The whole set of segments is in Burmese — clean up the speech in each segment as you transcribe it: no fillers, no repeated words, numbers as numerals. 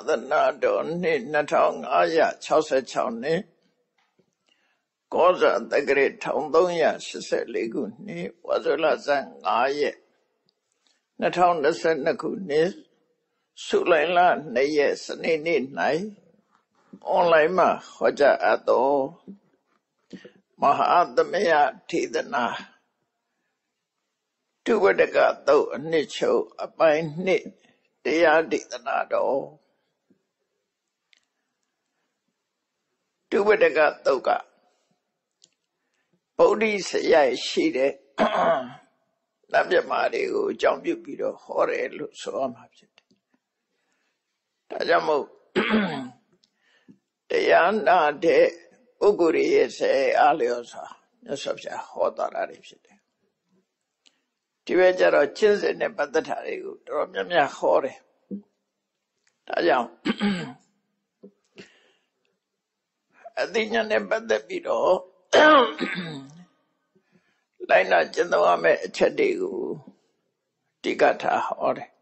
သနာတော်နှစ်2566နှစ်ကောဇာတက္ကရာ1384ခုနှစ်ဝါဆိုလဆန်း5ရက်2022ခုနှစ်ဇူလိုင်လ2ရက်စနေနေ့၌အွန်လိုင်းမှာဟောကြားအပ်သောမဟာသမယထေသနာတုဝတ္တကသုတ်အနှစ်ချုပ်အပိုင်းနှစ်တရားဒေသနာတော်တုဝတ္တကသုတ်ကဗုဒ္ဓဆရာရှိတဲ့နတ်မြတ်မာတွေကိုအကြောင်းပြုပြီးတော့ဟောတယ်လို့ဆိုရမှာဖြစ်တယ်။ဒါကြောင့်မို့တရားနာတဲ့ပုဂ္ဂိုလ်ရဲ့ဆရာအားလျော်စွာမြတ်စွာဘုရားဟောတာတွေဖြစ်တယ်။ဒီဘက်ကျတော့ကျင့်စဉ်နဲ့ပတ်သက်တာတွေကိုတော်တော်များများဟောတယ်။ဒါကြောင့်အသိဉာဏ်နဲ့ပတ်သက်ပြီးတော့လိုက်နာကျင့်သုံးရမယ့်အချက်တွေကိုတိကထားဟောတယ်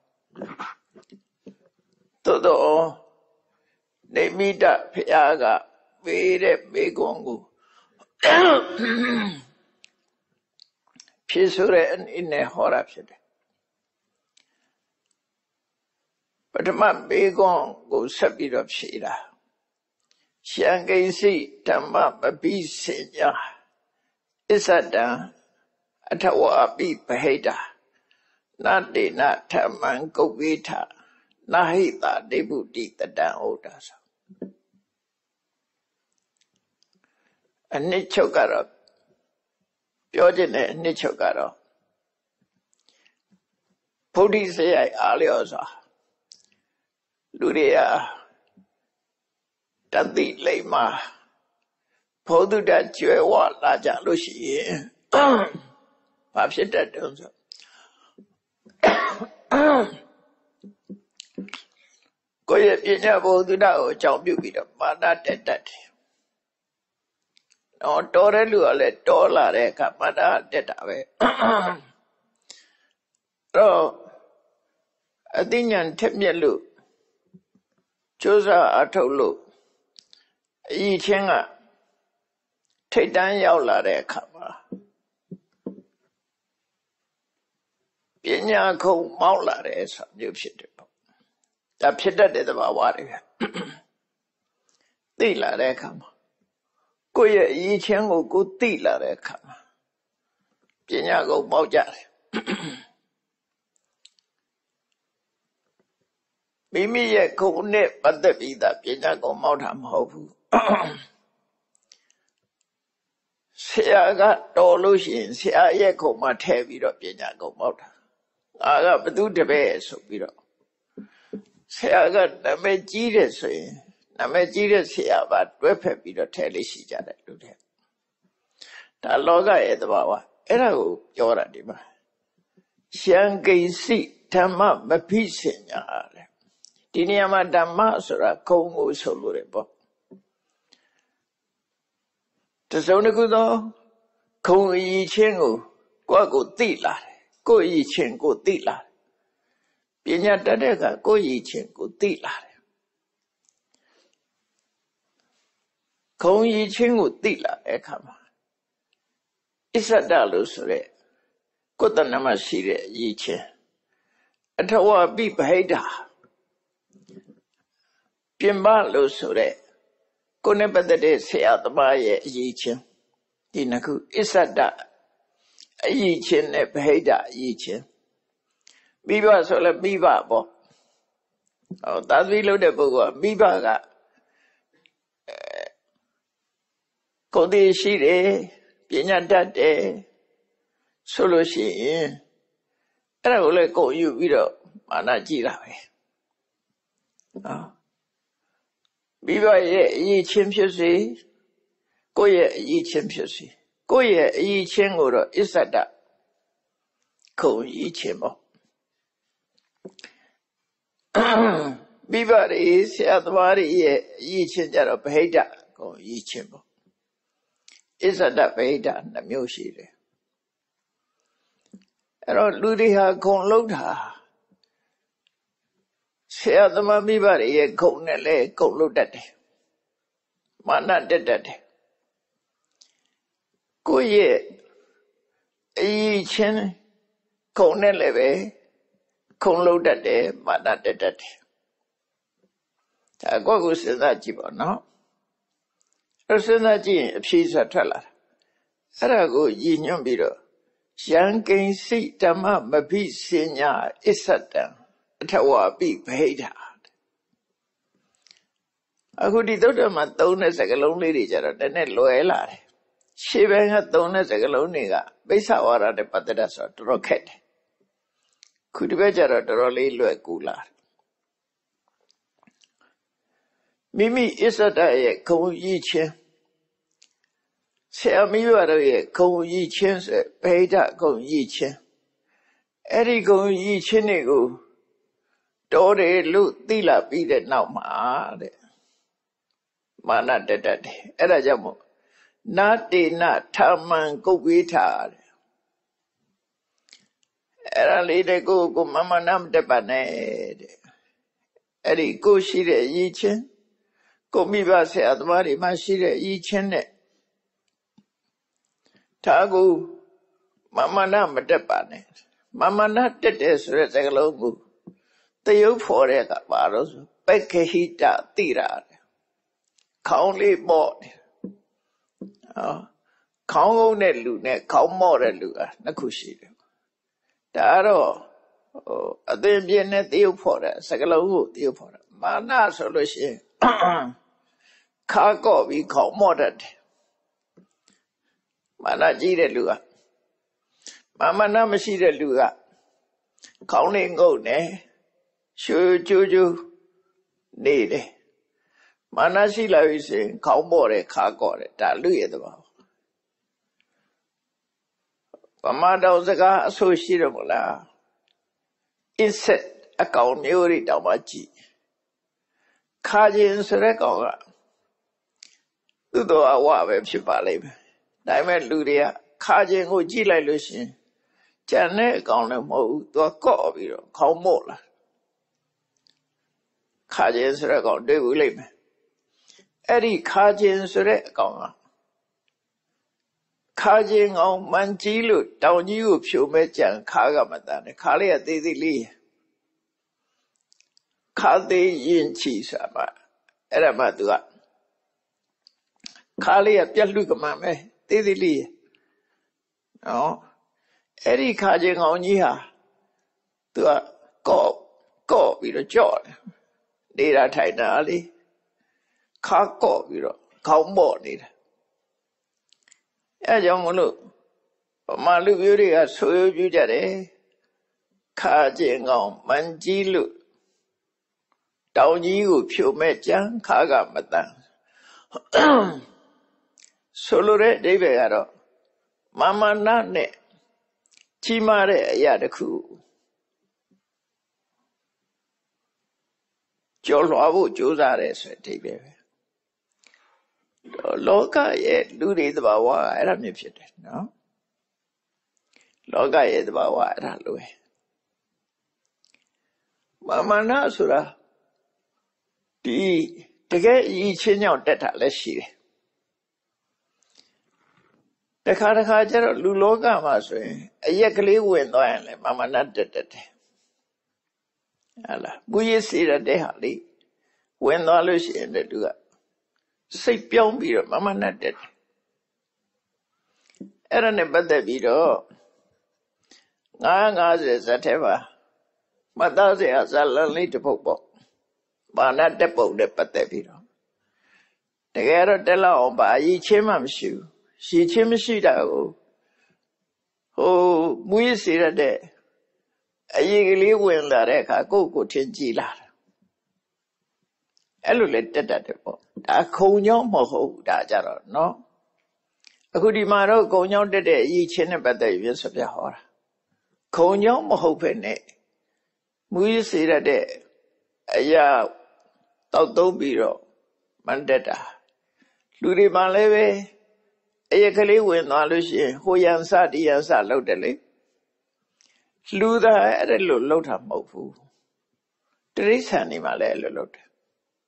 သို့တော့နေမိတဖျားကပေးတဲ့ပေးကွန်ကိုဖြည့်ဆိုတဲ့အနေနဲ့ဟောတာဖြစ်တယ်ပထမပေးကွန်ကိုဆက်ပြီးတော့ဖြည့်တာရှံကိစီဓမ္မပပိစေညာအစ္ဆတံအထဝအပိပဟိတာနတေနဓမ္မံကုတ်ဝိထနဟိတာဒိဗုတိတတံဩတာဆိုအနှစ်ချုပ်ကတော့ပြောခြင်းနဲ့အနှစ်ချုပ်ကတော့ဗုဒ္ဓဆရာအားလျော်စွာလူတွေကတတိလိမ္မာဘောဓုတကျွဲဝလာကြလို့ရှိရင်ဘာဖြစ်တတ်တယ်ဆိုကိုယ့်ရဲ့ပညာဘောဓုတကိုအကြောင်းပြုပြီးတော့မာနတက်တတ်တယ်။တော်တဲ့လူကလည်းတော်လာတဲ့အခါမာနတက်တာပဲ။တော့အသိဉာဏ်ထက်မြက်လို့ကြိုးစားအထုတ်လို့အရင်ချင်းကထိတ်တန်းရောက်လာတဲ့အခါမှာပညာခုံမောက်လာတဲ့ဆိုမျိုးဖြစ်တယ်ပေါ့ဒါဖြစ်တတ်တဲ့သဘာဝတွေသိလာတဲ့အခါမှာကိုယ့်ရဲ့အရင်ချင်းကိုကိုသိလာတဲ့အခါမှာပညာခုံမောက်ကြတယ်မိမိရဲ့ခုံနဲ့ပတ်သက်ပြီးသားပညာခုံမောက်တာမဟုတ်ဘူးဆရာကတော်လို့ရှိရင်ဆရာရဲ့ခုံမှာထည့်ပြီးတော့ပညာခုံမောက်တာငါကဘသူတပည့်ဆိုပြီးတော့ဆရာကနာမည်ကြီးတယ်ဆိုရင်နာမည်ကြီးတဲ့ဆရာပါတွဲဖက်ပြီးတော့ထည့်လေးရှိကြတယ်လူတွေဒါလောကရဲ့သဘာဝအဲ့ဒါကိုပြောတာဒီမှာရှံကိစီဓမ္မမဖိစင်ညာတဲ့ဒီနေရာမှာဓမ္မဆိုတာခုံကိုဆိုလို့တယ်ပေါ့တစုံတစ်ခုသောခုံအည်ချင်းကိုယ့်ကိုသိလာတယ်ကိုယ့်အည်ချင်းကိုသိလာတယ်ပညာတတ်တဲ့ကကိုယ့်အည်ချင်းကိုသိလာတယ်ခုံအည်ချင်းကိုသိလာတဲ့အခါမှာအစ္ဆဒလို့ဆိုရဲကိုယ်တဏ္ဍမှာရှိတဲ့အည်ချင်းအထဝပိပဟိတာပြင်ပလို့ဆိုရဲကိုယ်နဲ့ပတ်သက်တဲ့ဆရာသမားရဲ့အည်ချင်းဒီနှစ်ခုအစ္ဆဒအည်ချင်းနဲ့ဗဟိတအည်ချင်းမိဘဆိုလဲမိဘပေါ့သာသမီလုပ်တဲ့ပုဂ္ဂိုလ်ကမိဘကကိုယ်တည်းရှိတယ်ပညာတတ်တယ်ဆိုလို့ရှိရင်အဲ့ဒါကိုလည်းကိုယ်ယူပြီးတော့မာနကြည့်တာပဲမိဘရဲ့အည်ချင်းဖြစ်စေကိုယ့်ရဲ့အည်ချင်းဖြစ်စေကိုယ့်ရဲ့အည်ချင်းကိုတော့အစ္ဆဒခုံအည်ချင်းပေါ့မိဘတွေဆရာသမားတွေရဲ့အည်ချင်းကြတော့ဗဟိတခုံအည်ချင်းပေါ့အစ္ဆဒဗဟိတနှမျိုးရှိတယ်အဲ့တော့လူတွေဟာခုံလုံးတာဆရာသမားမိဘတွေရဲ့ဂုဏ်နဲ့လည်းဂုဏ်လို့တတ်တယ်မာနတက်တတ်တယ်ကိုယ့်ရဲ့အရေးချင်းဂုဏ်နဲ့လည်းပဲခုံလို့တတ်တယ်မာနတက်တတ်တယ်ဒါကိုယ့်ကိုစဉ်းစားကြည့်ပါနော်အဲ့စဉ်းစားကြည့်ရင်အဖြေဆက်ထွက်လာတာအဲ့ဒါကိုရည်ညွှန်းပြီးတော့ယံကိဉ္စိဓမ္မမဘိစဉ္ညာအစ္ဆတံအထဝပိဗဟိတအခုဒီသုတ္တမှာသုံးတဲ့စကားလုံးလေးတွေကြတော့နည်းနည်းလွယ်လာတယ်ရှေ့ဘက်ကသုံးတဲ့စကားလုံးတွေကပိဿဝါဒနဲ့ပတ်သက်တာဆိုတော့တော်တော်ခက်တယ်ခုဒီဘက်ကျတော့တော်တော်လေးလွယ်ကူလာတယ်မိမိအစ္ဆတရဲ့ဂုဏ်ရည်ချင်းဆရာမိဘတို့ရဲ့ဂုဏ်ရည်ချင်းဆိုဗဟိတဂုဏ်ရည်ချင်းအဲ့ဒီဂုဏ်ရည်ချင်းတွေကိုတော်တယ်လို့သိလာပြီးတဲ့နောက်မှာတဲ့မာနတက်တတ်တယ်အဲ့ဒါကြောင့်မို့နာတေနထာမံကုတ်ဝေးထာတဲ့အဲ့ဒါလေးတဲ့ကိုမမနာမတက်ပါနဲ့တဲ့အဲ့ဒီကိုရှိတဲ့ရည်ချင်းကိုမိဘဆရာသမားတွေမှရှိတဲ့ရည်ချင်းနဲ့ဒါကိုမမနာမတက်ပါနဲ့မမနာတက်တယ်ဆိုတဲ့စကားလုံးကိုတယုတ်ဖော်တဲ့ကပါတော့ဆိုပက္ခဟိတတိရာခေါင်းလေးပေါ့ခေါင်းကုန်းတဲ့လူနဲ့ခေါင်းမော့တဲ့လူနှစ်ခုရှိတယ်ဒါကတော့အသင်ပြင်းနဲ့တယုတ်ဖော်တဲ့စကားလုံးကိုတယုတ်ဖော်တယ်မာနဆိုလို့ရှိရင်ခါကော့ပြီးခေါင်းမော့တတ်တယ်မာနကြီးတဲ့လူကမာနမရှိတဲ့လူကခေါင်းလေးငုတ်နေရှူကျူးကျူးနေတယ်မာနရှိလာပြီဆိုရင်ခေါင်းမော့တယ်ခါကော့တယ်ဒါလူရဲ့သဘောဗမာတော်စကားအဆိုရှိတယ်မလား insect အကောင်မျိုးတွေတောင်မှကြည့်ခါခြင်းဆိုတဲ့ကောင်ကသူ့တော်အဝပဲဖြစ်ပါလိမ့်မယ်ဒါပေမဲ့လူတွေကခါခြင်းကိုကြည့်လိုက်လို့ရှိရင်ကြံတဲ့အကောင်လည်းမဟုတ်ဘူးသူကကော့ပြီးတော့ခေါင်းမော့လာခါခြင်းဆိုတဲ့ကောင်တွေ့ဘူးလိမ့်မယ်အဲ့ဒီခါခြင်းဆိုတဲ့အကောင်ကခါခြင်းကောင်မှန်ကြီးလို့တောင်ကြီးကိုဖြိုမဲ့ကြံခါကမတန်နဲ့ခါလေးကသေးသေးလေးခါသေးရင်ချီစားပါအဲ့ဒါမှသူကခါလေးကပြက်လူကမှပဲသေးသေးလေးနော်အဲ့ဒီခါခြင်းကောင်ကြီးဟာသူကကော့ပြီးတော့ကြော့တယ်နေတာထိုင်တာလေခါကော့ပြီးတော့ခေါင်းမော့နေတာအဲကြောင့်မလို့ဗမာလူမျိုးတွေကဆိုရပြကြတယ်ခါခြင်းကောင်မှန်ကြီးလို့တောင်ကြီးကိုဖြိုမဲ့ကြံခါကမတန်ဆိုလိုတဲ့အဓိပ္ပာယ်ကတော့မာနနဲ့ကြီးမားတဲ့အရာတစ်ခုကျော်လွှာဖို့ကြိုးစားတယ်ဆိုတဲ့အဓိပ္ပာယ်ပဲလောကရဲ့လူတွေသဘာဝအဲ့ဒါမျိုးဖြစ်တယ်နော်လောကရဲ့သဘာဝအဲ့ဒါလိုပဲမာနဆိုတာဒီတကယ်အရေးချင်းကြောင့်တက်တာလည်းရှိတယ်တခါကျတော့လူလောကမှာဆိုရင်အရက်ကလေးဝင်သွားရင်လည်းမာနတက်တယ်ဟာလားမူရစီရတဲ့ဟာလေးဝင်သွားလို့ရှိရင်တူကစိတ်ပြောင်းပြီးတော့မာနတက်တယ်အဲ့ဒါနဲ့ပတ်သက်ပြီးတော့950ဇတ်ထဲမှာမှတ်သားစရာဇာလံလေးတစ်ပုဒ်ပေါ့မာနတက်ပုံနဲ့ပတ်သက်ပြီးတော့တကယ်တော့တက်လောက်အောင်ပါရည်ချင်းမှမရှိဘူးရည်ချင်းမရှိတာကိုမူရစီရတဲ့အရေးကလေးဝင်လာတဲ့အခါကိုထင်ကြည့်လာတယ်အဲ့လိုလေတက်တတ်တယ်ပေါ့ဒါခုံညောင်းမဟုတ်ဒါကြတော့နော်အခုဒီမှာတော့ခုံညောင်းတက်တဲ့အရေးချင်းနဲ့ပတ်သက်ပြီးဆိုပြဟောတာခုံညောင်းမဟုတ်ပဲနဲ့မူရစီရတဲ့အရာတောက်သုံးပြီးတော့မန်တက်တာလူတွေမှလည်းပဲအရက်ကလေးဝင်သွားလို့ရှိရင်ဟိုရန်စဒီရန်စလောက်တယ်လေလူသားအဲ့ဒါလို့လှုပ်တာမဟုတ်ဘူးတိရစ္ဆာန်တွေမှာလည်းလွတ်လွတ်တယ်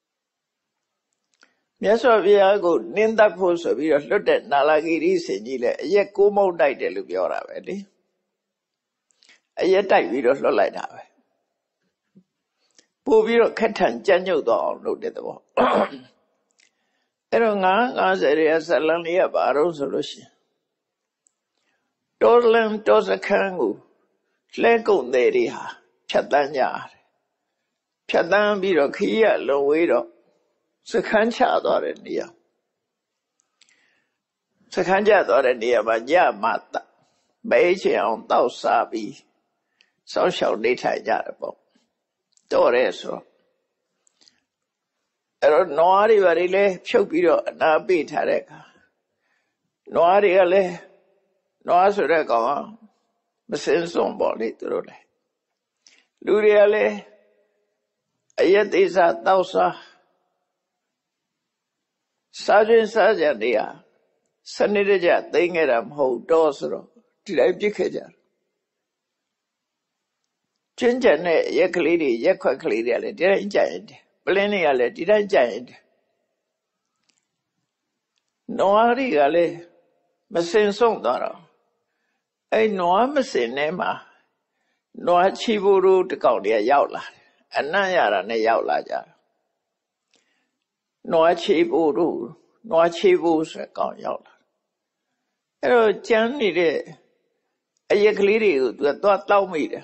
မြတ်စွာဘုရားကိုနင်းသက်ဖို့ဆိုပြီးတော့လွတ်တဲ့နာလာဂီရိဆင်ကြီးလည်းအရက်ကိုးမုံတိုက်တယ်လို့ပြောတာပဲလေအရက်တိုက်ပြီးတော့လွတ်လိုက်တာပဲပို့ပြီးတော့ခက်ထန်ကြမ်းကြုတ်သွားအောင်လုပ်တဲ့သဘောအဲ့တော့950ရဲ့ဇလန်လေးကဘာလို့ဆိုလို့ရှိရင်တောလန်တောစခန်းကိုလှဲကုန်တဲ့တွေဟာဖြတ်တန်းကြရတယ်ဖြတ်တန်းပြီးတော့ခရီးရလုံဝေးတော့စခန်းချသွားတဲ့နေရာစခန်းချသွားတဲ့နေရာမှာညမှမဲချင်အောင်တောက်စားပြီးစောင့်ရှောက်နေထိုင်ကြတယ်ပေါ့တော့ရဲဆိုအဲ့တော့နွားတွေဘာတွေလဲဖြုတ်ပြီးတော့အနာပေးထားတဲ့အခါနွားတွေကလည်းနွားဆိုတဲ့ကောင်မစင်စွန်ပေါ့လေသူတို့လည်းလူတွေကလည်းအယက်သေးစားတောက်စားစားခြင်းစားကြနေရစနစ်တကျသိငခဲ့တာမဟုတ်တော့ဆိုတော့ဒီတိုင်းပြစ်ခဲ့ကြကျင်းကျန်တဲ့ရက်ကလေးတွေရက်ခွက်ကလေးတွေကလည်းဒီတိုင်းကြိုင်တယ်ပလင်းတွေကလည်းဒီတိုင်းကြိုင်တယ်နွားတွေကလည်းမစင်ဆုံးသွားတော့အဲ့နွားမစင်ထဲမှာနွားချီဖို့တို့တကောက်တည်းရောက်လာတယ်အနံ့ရတာနဲ့ရောက်လာကြတယ်နွားချီဖို့တို့နွားချီဖို့ဆိုကောင်းရောက်လာအဲ့တော့ကျန်းနေတဲ့အရက်ကလေးတွေကိုသူကသွားတောက်မိတယ်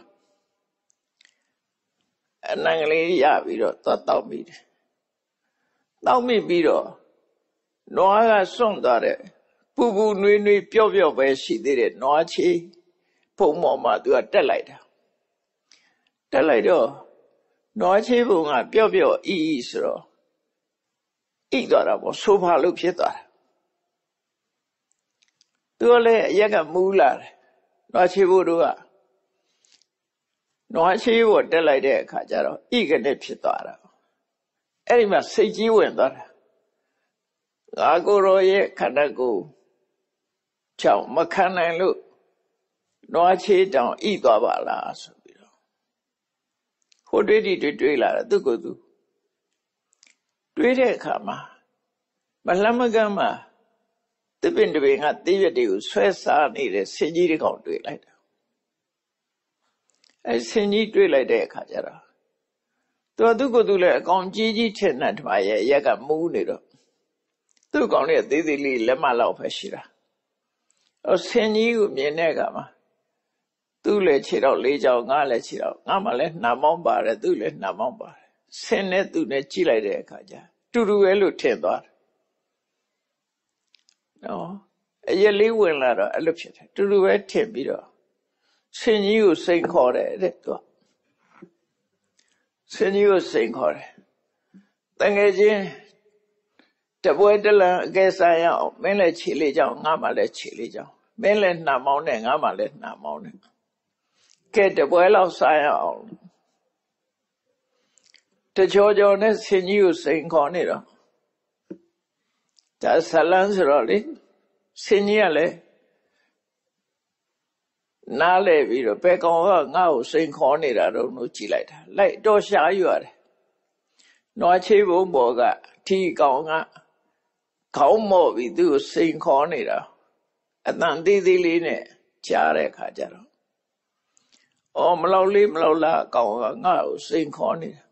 အနံကလေးရပြီးတော့သွားတောက်မိတယ်တောက်မိပြီးတော့နွားကစွန့်သွားတဲ့ပူပူနွေးနွေးပျော့ပျော့ပဲရှိသေးတဲ့နွားချီဖုံပေါ်မှာသူကတက်လိုက်တာတက်လိုက်တော့နွားချီဖုံကပျော့ပျော့အီအီဆိုတော့ဣသွားတာပေါ့ဆိုဖာလို့ဖြစ်သွားတာသူကလည်းအရက်ကမူးလာတယ်နွားချီဖို့တို့ကနွားချီဖို့တက်လိုက်တဲ့အခါကျတော့ဣကနေဖြစ်သွားတာအဲ့ဒီမှာစိတ်ကြီးဝင်သွားတာငါကိုယ်တော်ရဲ့ခန္ဓာကိုယ်ကြောင့်မခံနိုင်လို့နွားချီတောင်ဣသွားပါလားဆိုပြီးတော့ဟိုတွေးလာတာသူကိုယ်သူတွေးတဲ့အခါမှာမလှမ်းမကမ်းမှာတပင်တပင်ကတေးရွက်တွေကိုဆွဲစားနေတဲ့ဆင်ကြီးတစ်ကောင်တွေ့လိုက်တာအဲဆင်ကြီးတွေ့လိုက်တဲ့အခါကျတော့သူကိုယ်သူလည်းအကောင်ကြီးကြီးထင်တဲ့ဓမ္မရဲ့ရက်ကမူးနေတော့သူ့ကောင်လေးသေးသေးလေးလက်မလောက်ပဲရှိတာဆင်ကြီးကိုမြင်တဲ့အခါမှာသူ့လည်းခြေတော့၄ချောင်းငါလည်းခြေတော့ငါမှလည်းနှာမောင်းပါတယ်သူ့လည်းနှာမောင်းပါတယ်ဆင်နဲ့သူနဲ့ကြည့်လိုက်တဲ့အခါကျတူတူပဲလို့ထင်သွားတယ်နော်အရက်လေးဝင်လာတော့အဲ့လိုဖြစ်တယ်တူတူပဲထင်ပြီးတော့ဆင်ကြီးကိုစိန်ခေါ်တယ်တဲ့သူကဆင်ကြီးကိုစိန်ခေါ်တယ်တငယ်ချင်းတပွဲတလန်အကဲဆိုင်ရအောင်မင်းလည်းခြေလေးကြောင်းငါမှလည်းခြေလေးကြောင်းမင်းလည်းနှာမောင်းနဲ့ငါမှလည်းနှာမောင်းနဲ့ကဲတပွဲလောက်ဆိုင်ရအောင်တချို့နဲ့ဆင်ကြီးကိုစိန်ခေါ်နေတော့ဒါဇလန်းဆိုတော့လေဆင်ကြီးကလည်းနားလဲပြီးတော့ဘယ်ကောင်ကငါ့ကိုစိန်ခေါ်နေတာတော့လို့ကြည်လိုက်တာလိုက်တော့ရှားယူရတယ်နွားချေဘုံပေါ်ကထီကောင်ကခေါင်းမော့ပြီးသူ့ကိုစိန်ခေါ်နေတာအတန်သေးသေးလေးနဲ့ကြားတဲ့အခါကျတော့အော်မလောက်လေးမလောက်လားကောင်ကငါ့ကိုစိန်ခေါ်နေတာ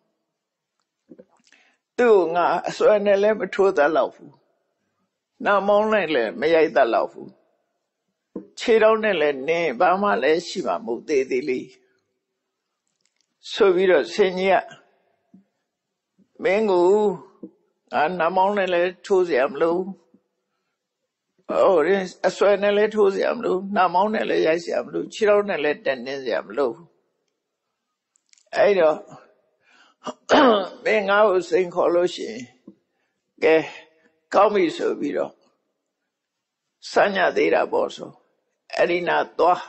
သူ့ကိုငါအစွဲနဲ့လည်းမထိုးတတ်တော့ဘူးနှာမောင်းလိုက်လည်းမရိုက်တတ်တော့ဘူးခြေထောက်နဲ့လည်းနင်းဘာမှလည်းရှိမှာမဟုတ်သေးသေးလေးဆိုပြီးတော့ဆင်ကြီးကမင်းကိုနှာမောင်းနဲ့လည်းထိုးเสียမလို့အစွဲနဲ့လည်းထိုးเสียမလို့နှာမောင်းနဲ့လည်းရိုက်เสียမလို့ခြေထောက်နဲ့လည်းတက်နင်းเสียမလို့အဲ့တော့မင်းငါ့ကိုစိန်ခေါ်လို့ရှိရင်ကဲကောင်းပြီဆိုပြီးတော့စညသေးတာပေါ့ဆိုအဲ့ဒီနာသွား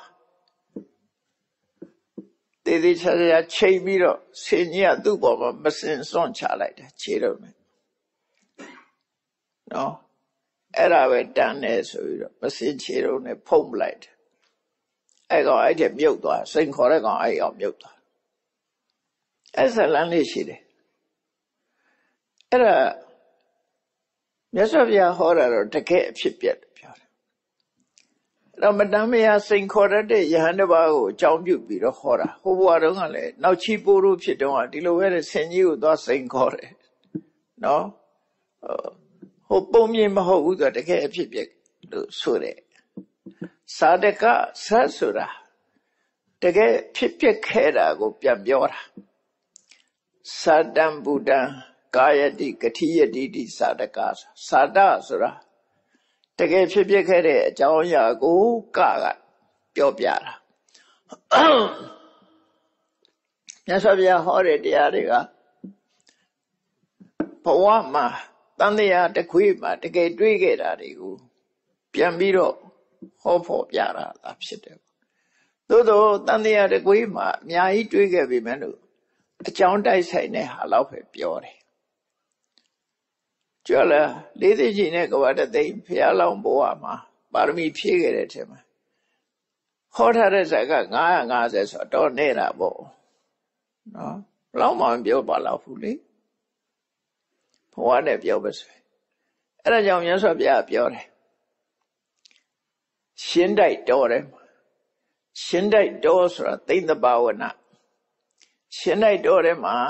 တေးသေးချာချာချိန်ပြီးတော့ဆင်ကြီးကသူ့ပေါ်မှာမစင်စွန့်ချလိုက်တယ်ခြေတော့မယ်နော်အဲ့ဒါပဲတန်းနေဆိုပြီးတော့မစင်ခြေတော့နဲ့ဖုံးပလိုက်တယ်အဲ့ကောင်အဲ့တဲ့မြုပ်သွားစိန်ခေါ်တဲ့ကောင်အဲ့ကောင်မြုပ်သွားအဲ့ဇာလန်လေးရှိတယ်အဲ့ဒါမြတ်စွာဘုရားဟောတာတော့တကယ်အဖြစ်ပြက်တယ်ပြောတယ်အဲ့တော့မတမ်းမရစိန်ခေါ်တဲ့ယဟန်တစ်ပါးကိုအကြောင်းပြုပြီးတော့ဟောတာဟိုဘဝတုန်းကလည်းနောက်ချီပိုးလို့ဖြစ်တော့ဒီလိုပဲဆင်ကြီးကိုသွားစိန်ခေါ်တယ်နော်ဟိုပုံမြင်မဟုတ်ဘူးဆိုတကယ်အဖြစ်ပြက်လို့ဆိုတယ်စာတကဆတ်ဆိုတာတကယ်ဖြစ်ပြက်ခဲ့တာကိုပြန်ပြောတာသာတံဗုဒ္ဓံကာယတိကတိယတိတိသာတကသာတဆိုတာတကယ်ဖြစ်ပြက်ခဲ့တဲ့အကြောင်းအရာကိုကပြောပြတာမြတ်စွာဘုရားဟောတဲ့တရားတွေကဘဝမှာတန်တရားတစ်ခွေးမှာတကယ်တွေးခဲ့တာတွေကိုပြန်ပြီးတော့ဟောဖို့ပြတာလားဖြစ်တယ်သို့သောတန်တရားတစ်ခွေးမှာအများကြီးတွေးခဲ့ပြီမဲ့လို့အကြောင်းတိုက်ဆိုင်တဲ့ဟာလောက်ပဲပြောတယ်ကျော်လာလေးသိချင်းနဲ့ကဘာတသိဘုရားလောင်းဘဝမှာပါရမီဖြည့်ခဲ့တဲ့အထက်မှာဟောထားတဲ့ဇာက950ဆိုတော့နေတာပေါ့နော်ဘလောက်မှမပြောပါတော့ဘူးလေဘဝနဲ့ပြောပါစေအဲ့ဒါကြောင့်မြတ်စွာဘုရားပြောတယ်ရှင်းတိုက်တော်တယ်ရှင်းတိုက်တော်ဆိုတာသိမ့်တဘာဝနာရှင်းတိုက်တော်တယ်မှာ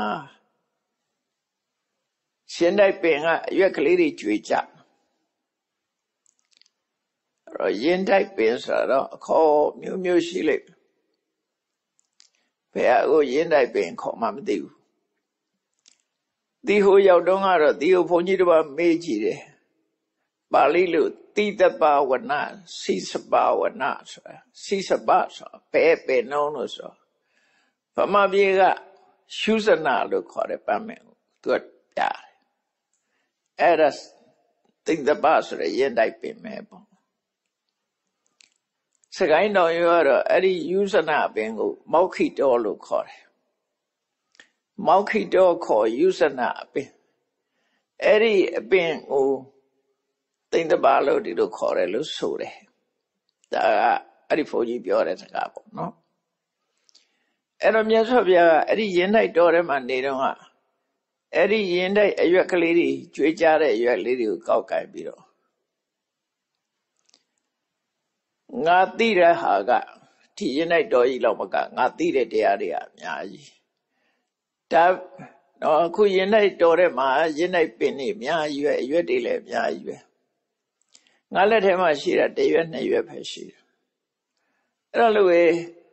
ရှင်းတိုက်ပင်ကအရွက်ကလေးတွေကျွေကြအဲ့တော့ရင်းတိုက်ပင်ဆိုတော့အခေါ်မျိုးမျိုးရှိလိမ့်ဘယ်ကိုရင်းတိုက်ပင်ခေါ်မှမသိဘူးဒီဟိုရောက်တော့ကတော့ဒီဟိုဘုန်းကြီးတစ်ပါးမေးကြည့်တယ်ပါဠိလိုတိတပါဝနာစိစပါဝနာဆိုတာစိစပါဆိုဘယ်ပင်လုံးလို့ဆိုဗမာပြည်ကရှုဇနာလို့ခေါ်တယ်ပတ်မယ်သူကပြတယ်အဲ့ဒါတိတပါဆိုရရင်တိုက်ပင်မယ်ပေါ့စကိုင်းတော်ရောတော့အဲ့ဒီယူဇနာပင်ကိုမောက္ခိတောလို့ခေါ်တယ်မောက္ခိတောခေါ်ယူဇနာအပင်အဲ့ဒီအပင်ကိုတိတပါလို့ဒီလိုခေါ်တယ်လို့ဆိုတယ်ဒါကအဲ့ဒီဘုန်းကြီးပြောတဲ့စကားပေါ့နော်အဲ့တော့မြတ်စွာဘုရားကအဲ့ဒီရင်တိုက်တော်ထဲမှာနေတော့ကအဲ့ဒီရင်တိုက်အရွက်ကလေးတွေကျွေးကြတဲ့အရွက်လေးတွေကိုကောက်ကင်ပြီးတော့ငါသိတဲ့ဟာကဒီရင်တိုက်တော်ကြီးလောက်မကငါသိတဲ့တရားတွေကအများကြီးဒါတော့အခုရင်တိုက်တော်ထဲမှာရင်တိုက်ပင်နေအများကြီးပဲအရွက်တွေလည်းအများကြီးပဲငါလက်ထဲမှာရှိတာတစ်ရွက်နှစ်ရွက်ပဲရှိတယ်အဲ့တော့လို့ပဲ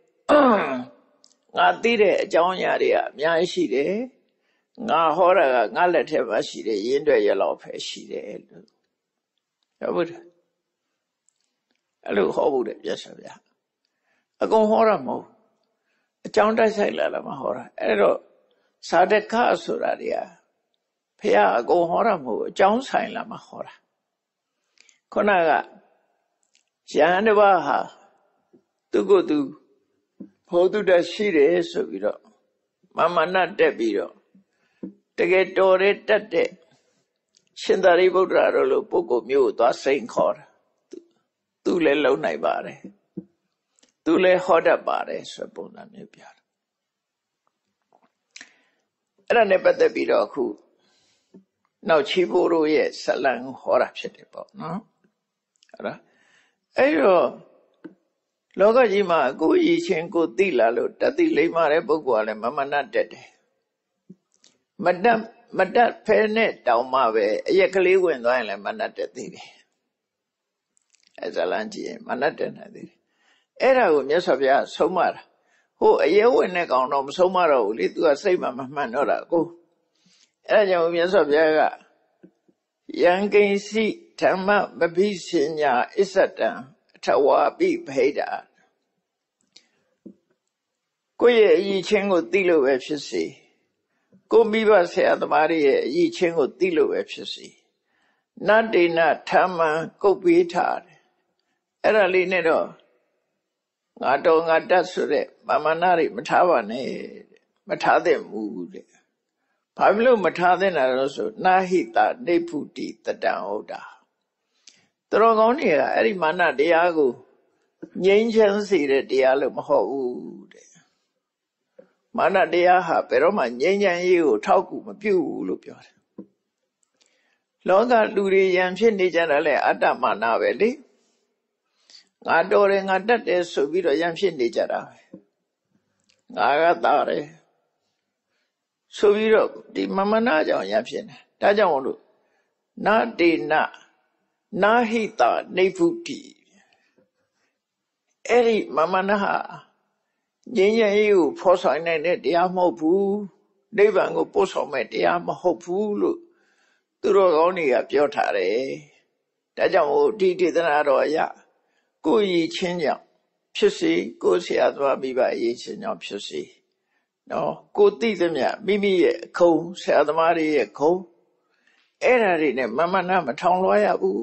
ငါသိတဲ့အကြောင်းအရာတွေကအများကြီးရှိတယ်ငါဟောတာကငါလက်ထဲမှာရှိတယ်ရင်းတွေရလောက်ပဲရှိတယ်လို့ဟုတ်ဘူးအဲ့လိုဟောဖို့တဲ့ပြတ်ဆက်ဗျာအကုန်ဟောတာမဟုတ်အကြောင်းတိုက်ဆိုင်လာမဟောတာအဲ့တော့သာတကဆိုတာတွေကဖះအကုန်ဟောတာမဟုတ်အကြောင်းဆိုင်လာမဟောတာခုနကယဟန်တစ်ပါးဟာသူကိုယ်သူဘောဓုတရှိတယ်ဆိုပြီးတော့မာနတက်ပြီးတော့တကယ်တော်တဲ့တက်တဲ့ရှင်သာရိပုတ္တရာတို့လိုပုဂ္ဂိုလ်မျိုးကိုသွားစိန်ခေါ်တာသူလည်းလုံနိုင်ပါတယ်သူလည်းဟောတတ်ပါတယ်ဆိုပုံစံမျိုးပြတာအဲ့ဒါနဲ့ပတ်သက်ပြီးတော့အခုနောက်ချီဘိုးတို့ရဲ့ဇလံကိုဟောတာဖြစ်တယ်ပေါ့နော်ဟုတ်လားအဲ့တော့လောကကြီးမှာကိုယ်ရည်ချင်းကိုသိလာလို့တတိလိမ္မာတဲ့ပုဂ္ဂိုလ်ကလည်းမနတက်တယ်မတက်ဖဲနဲ့တောင်မှပဲအရက်ကလေးဝင်သွားရင်လည်းမနတက်သေးတယ်အဲဇလံကြည့်ရင်မနတက်နေသေးတယ်အဲ့ဒါကိုမြတ်စွာဘုရားဆုံးမတာဟိုအရဲဝင်တဲ့ကောင်တော့မဆုံးမတော့ဘူးလေသူကစိတ်မှမမှန်တော့တာကိုအဲ့ဒါကြောင့်မြတ်စွာဘုရားကယံကိဉ္စီဓမ္မမဘိစညာအစ္ဆတံအထဝါပိဗိဒာကိုယ့်ရဲ့အည်ချင်းကိုသိလို့ပဲဖြစ်စေကိုမိဘဆရာသမားတွေရဲ့အည်ချင်းကိုသိလို့ပဲဖြစ်စေနတ္တိနဓမ္မံကုတ်ပေးထားတယ်အဲ့ဒါလေးနဲ့တော့ငါတော်ငါတတ်ဆိုတဲ့မာနတွေမထားပါနဲ့မထားသင့်ဘူးတဲ့ဘာဖြစ်လို့မထားသင့်တာလဲဆိုနာဟိတာနေဖုတိတတံဟုတ်တာတော်ကောင်းတွေကအဲ့ဒီမာနတရားကိုငြိမ်းချမ်းစေတဲ့တရားလို့မဟုတ်ဘူးတဲ့မာနတရားဟာဘယ်တော့မှငြိမ်းချမ်းရေးကိုထောက်ကူမပြုဘူးလို့ပြောတယ်လောကလူတွေရန်ဖြစ်နေကြတာလဲအတ္တမာနပဲလေငါတော်တယ်ငါတတ်တယ်ဆိုပြီးတော့ရန်ဖြစ်နေကြတာပဲငါကတားတယ်ဆိုပြီးတော့ဒီမမနာကြောင့်ရန်ဖြစ်နေဒါကြောင့်လို့နာတေနနာဟိတနေဗုတိအဲ့ဒီမမနာဟာငြိမ်းချမ်းရေးကိုဖော်ဆောင်နိုင်တဲ့တရားမဟုတ်ဘူးနိဗ္ဗာန်ကိုပို့ဆောင်မဲ့တရားမဟုတ်ဘူးလို့သူတော်ကောင်းတွေကပြောထားတယ်ဒါကြောင့်ဒီဒေသနာတော်အရကိုယ်ရည်ချင်းကြောင့်ဖြစ်စေကိုယ်ဆရာသမားမိဘရည်ချင်းကြောင့်ဖြစ်စေနော်ကိုယ်သိသမျှမိမိရဲ့ခုံဆရာသမားတွေရဲ့ခုံအဲ့ဓာတွေနဲ့မမနာမထောင်လွှားရဘူး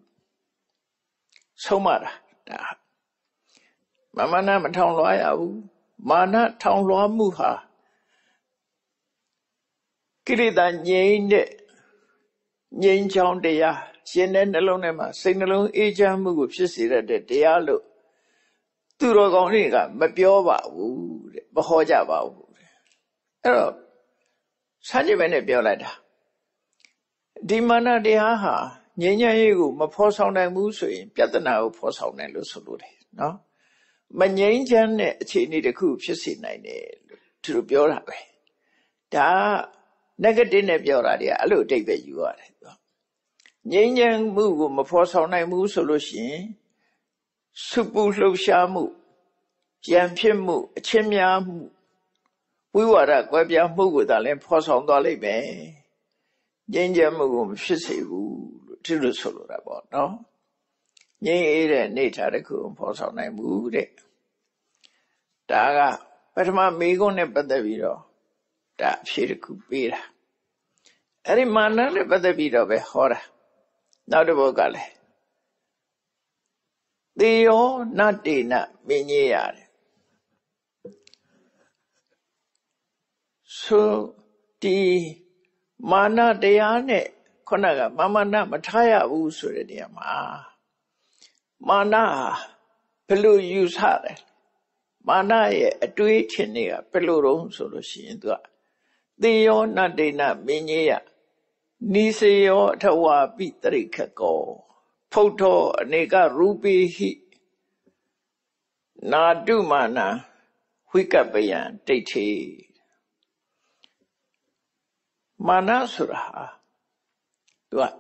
ဆုံးမတာဒါမမနာမထောင်လွှားရဘူးမာနထောင်လွှားမှုဟာကိလေသာငြိမ်းတဲ့ငြိမ်းချောင်းတရားရှင်တဲ့နှလုံးထဲမှာစိတ်နှလုံးအေးချမ်းမှုကိုဖြစ်စေတဲ့တရားလို့သူတော်ကောင်းတွေကမပြောပါဘူးတဲ့မဟောကြပါဘူးတဲ့အဲ့တော့စัจ jin ပဲနဲ့ပြောလိုက်တာဒီမာနတရားဟာငြိမ်းချမ်းရေးကိုမဖော်ဆောင်နိုင်ဘူးဆိုရင်ပြဿနာကိုဖော်ဆောင်တယ်လို့ဆိုလို့တယ်နော်မငြိမ်းချမ်းတဲ့အခြေအနေတစ်ခုဖြစ်စေနိုင်တယ်လို့သူတို့ပြောတာပဲဒါ negative နဲ့ပြောတာတွေကအဲ့လိုအတိတ်ပဲယူရတယ်ငြိမ်းချမ်းမှုကိုမဖော်ဆောင်နိုင်ဘူးဆိုလို့ရှိရင်စုပူလှုပ်ရှားမှုကြံဖြစ်မှုအချင်းများမှုဝိဝါဒကွဲပြားမှုကိုသာလည်းဖော်ဆောင်သွားလိမ့်မယ်ငြိမ်းချမ်းမှုကိုမဖြစ်စေဘူးလို့ဒီလိုဆိုလိုတာပေါ့နော်ငြိမ်းအေးတဲ့နေထားတစ်ခုဖော်ဆောင်နိုင်ဘူးတဲ့ဒါကပထမမေးခွန်းနဲ့ပတ်သက်ပြီးတော့ဒါအဖြေတစ်ခုပေးတာအဲ့ဒီမာနနဲ့ပတ်သက်ပြီးတော့ပဲဟောတာနောက်တစ်ပုဒ်ကလည်းသေယောနတေနမင်းကြီးရတယ်ဆိုဒီမာနတရားနဲ့ခုနကမမနာမထားရဘူးဆိုတဲ့နေရာမှာမာနဘယ်လိုယူဆတယ်မာနရဲ့အတွေးထင်တွေကဘယ်လိုတုံးဆိုလို့ရှိရင်သူကသေယောနတေနမင်းကြီးရနိစေယောအထဝါပိတရိခကောဖုတ်ထောအနေကရူပိဟိနာတုမာနဝိကပယံဒိဋ္ဌိမာနဆိုတာသူက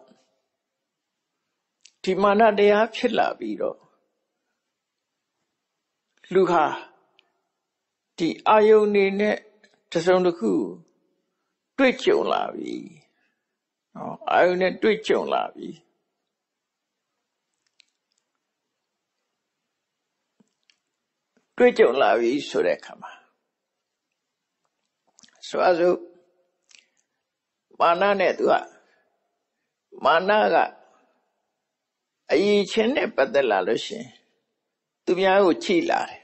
ဒီမာနတရားဖြစ်လာပြီးတော့လူဟာဒီအာယုန်နေနဲ့တစ်စုံတစ်ခုတွေ့ကြုံလာပြီနော်အာယုန်နဲ့တွေ့ကြုံလာပြီတွေ့ကြုံလာပြီဆိုတဲ့အခါမှာဆိုအစို့မာနနဲ့သူကမာနကအယီချင်းနဲ့ပတ်သက်လာလို့ရှင်သူများကိုချိလာတယ်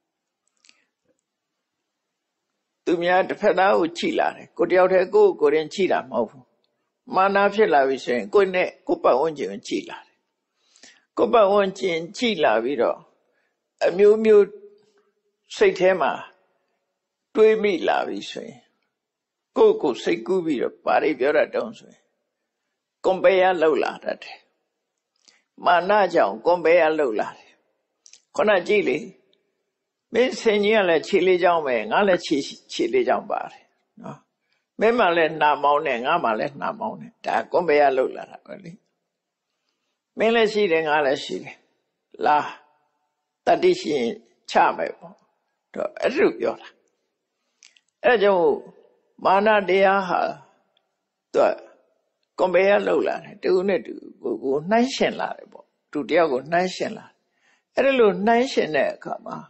သူများတစ်ဖက်သားကိုချိလာတယ်ကိုတယောက်တည်းကိုယ်ရင်ချိတာမဟုတ်ဘူးမာနဖြစ်လာပြီဆိုရင်ကိုယ်နဲ့ကိုယ်ပတ်ဝန်းကျင်ကိုချိလာတယ်ကိုယ်ပတ်ဝန်းကျင်ချိလာပြီးတော့အမျိုးမျိုးစိတ်ထဲမှာတွေးမိလာပြီဆိုရင်ကိုယ်စိတ်ကူးပြီးတော့ဘာတွေပြောတတ်တုံးဆိုရင်ကွန်ပယ်လောက်လာတတ်တယ်မာနကြောင့်ကွန်ပယ်လောက်လာတယ်ခုနကြည့်လေမင်းဆင်ကြီးကလည်းခြေလေးချောင်းပဲငါလည်းခြေလေးချောင်းပါတယ်နော်မင်းမှလည်းနှာမောင်းတယ်ငါမှလည်းနှာမောင်းတယ်ဒါကွန်ပယ်လောက်လာတာပဲလေမင်းလည်းရှိတယ်ငါလည်းရှိတယ်လာတတိရှိရင်ချမယ်ပေါ့တော့အဲ့လိုပြောတာအဲ့ကြောင့်မာနတရားဟာသူကွန်ပယ်လောက်လာတယ်တူနဲ့တူကိုနှိုင်းရှင်လာတယ်ပေါ့သူတယောက်ကိုနှိုင်းရှင်လာအဲ့ဒါလို့နှိုင်းရှင်တဲ့အခါမှာ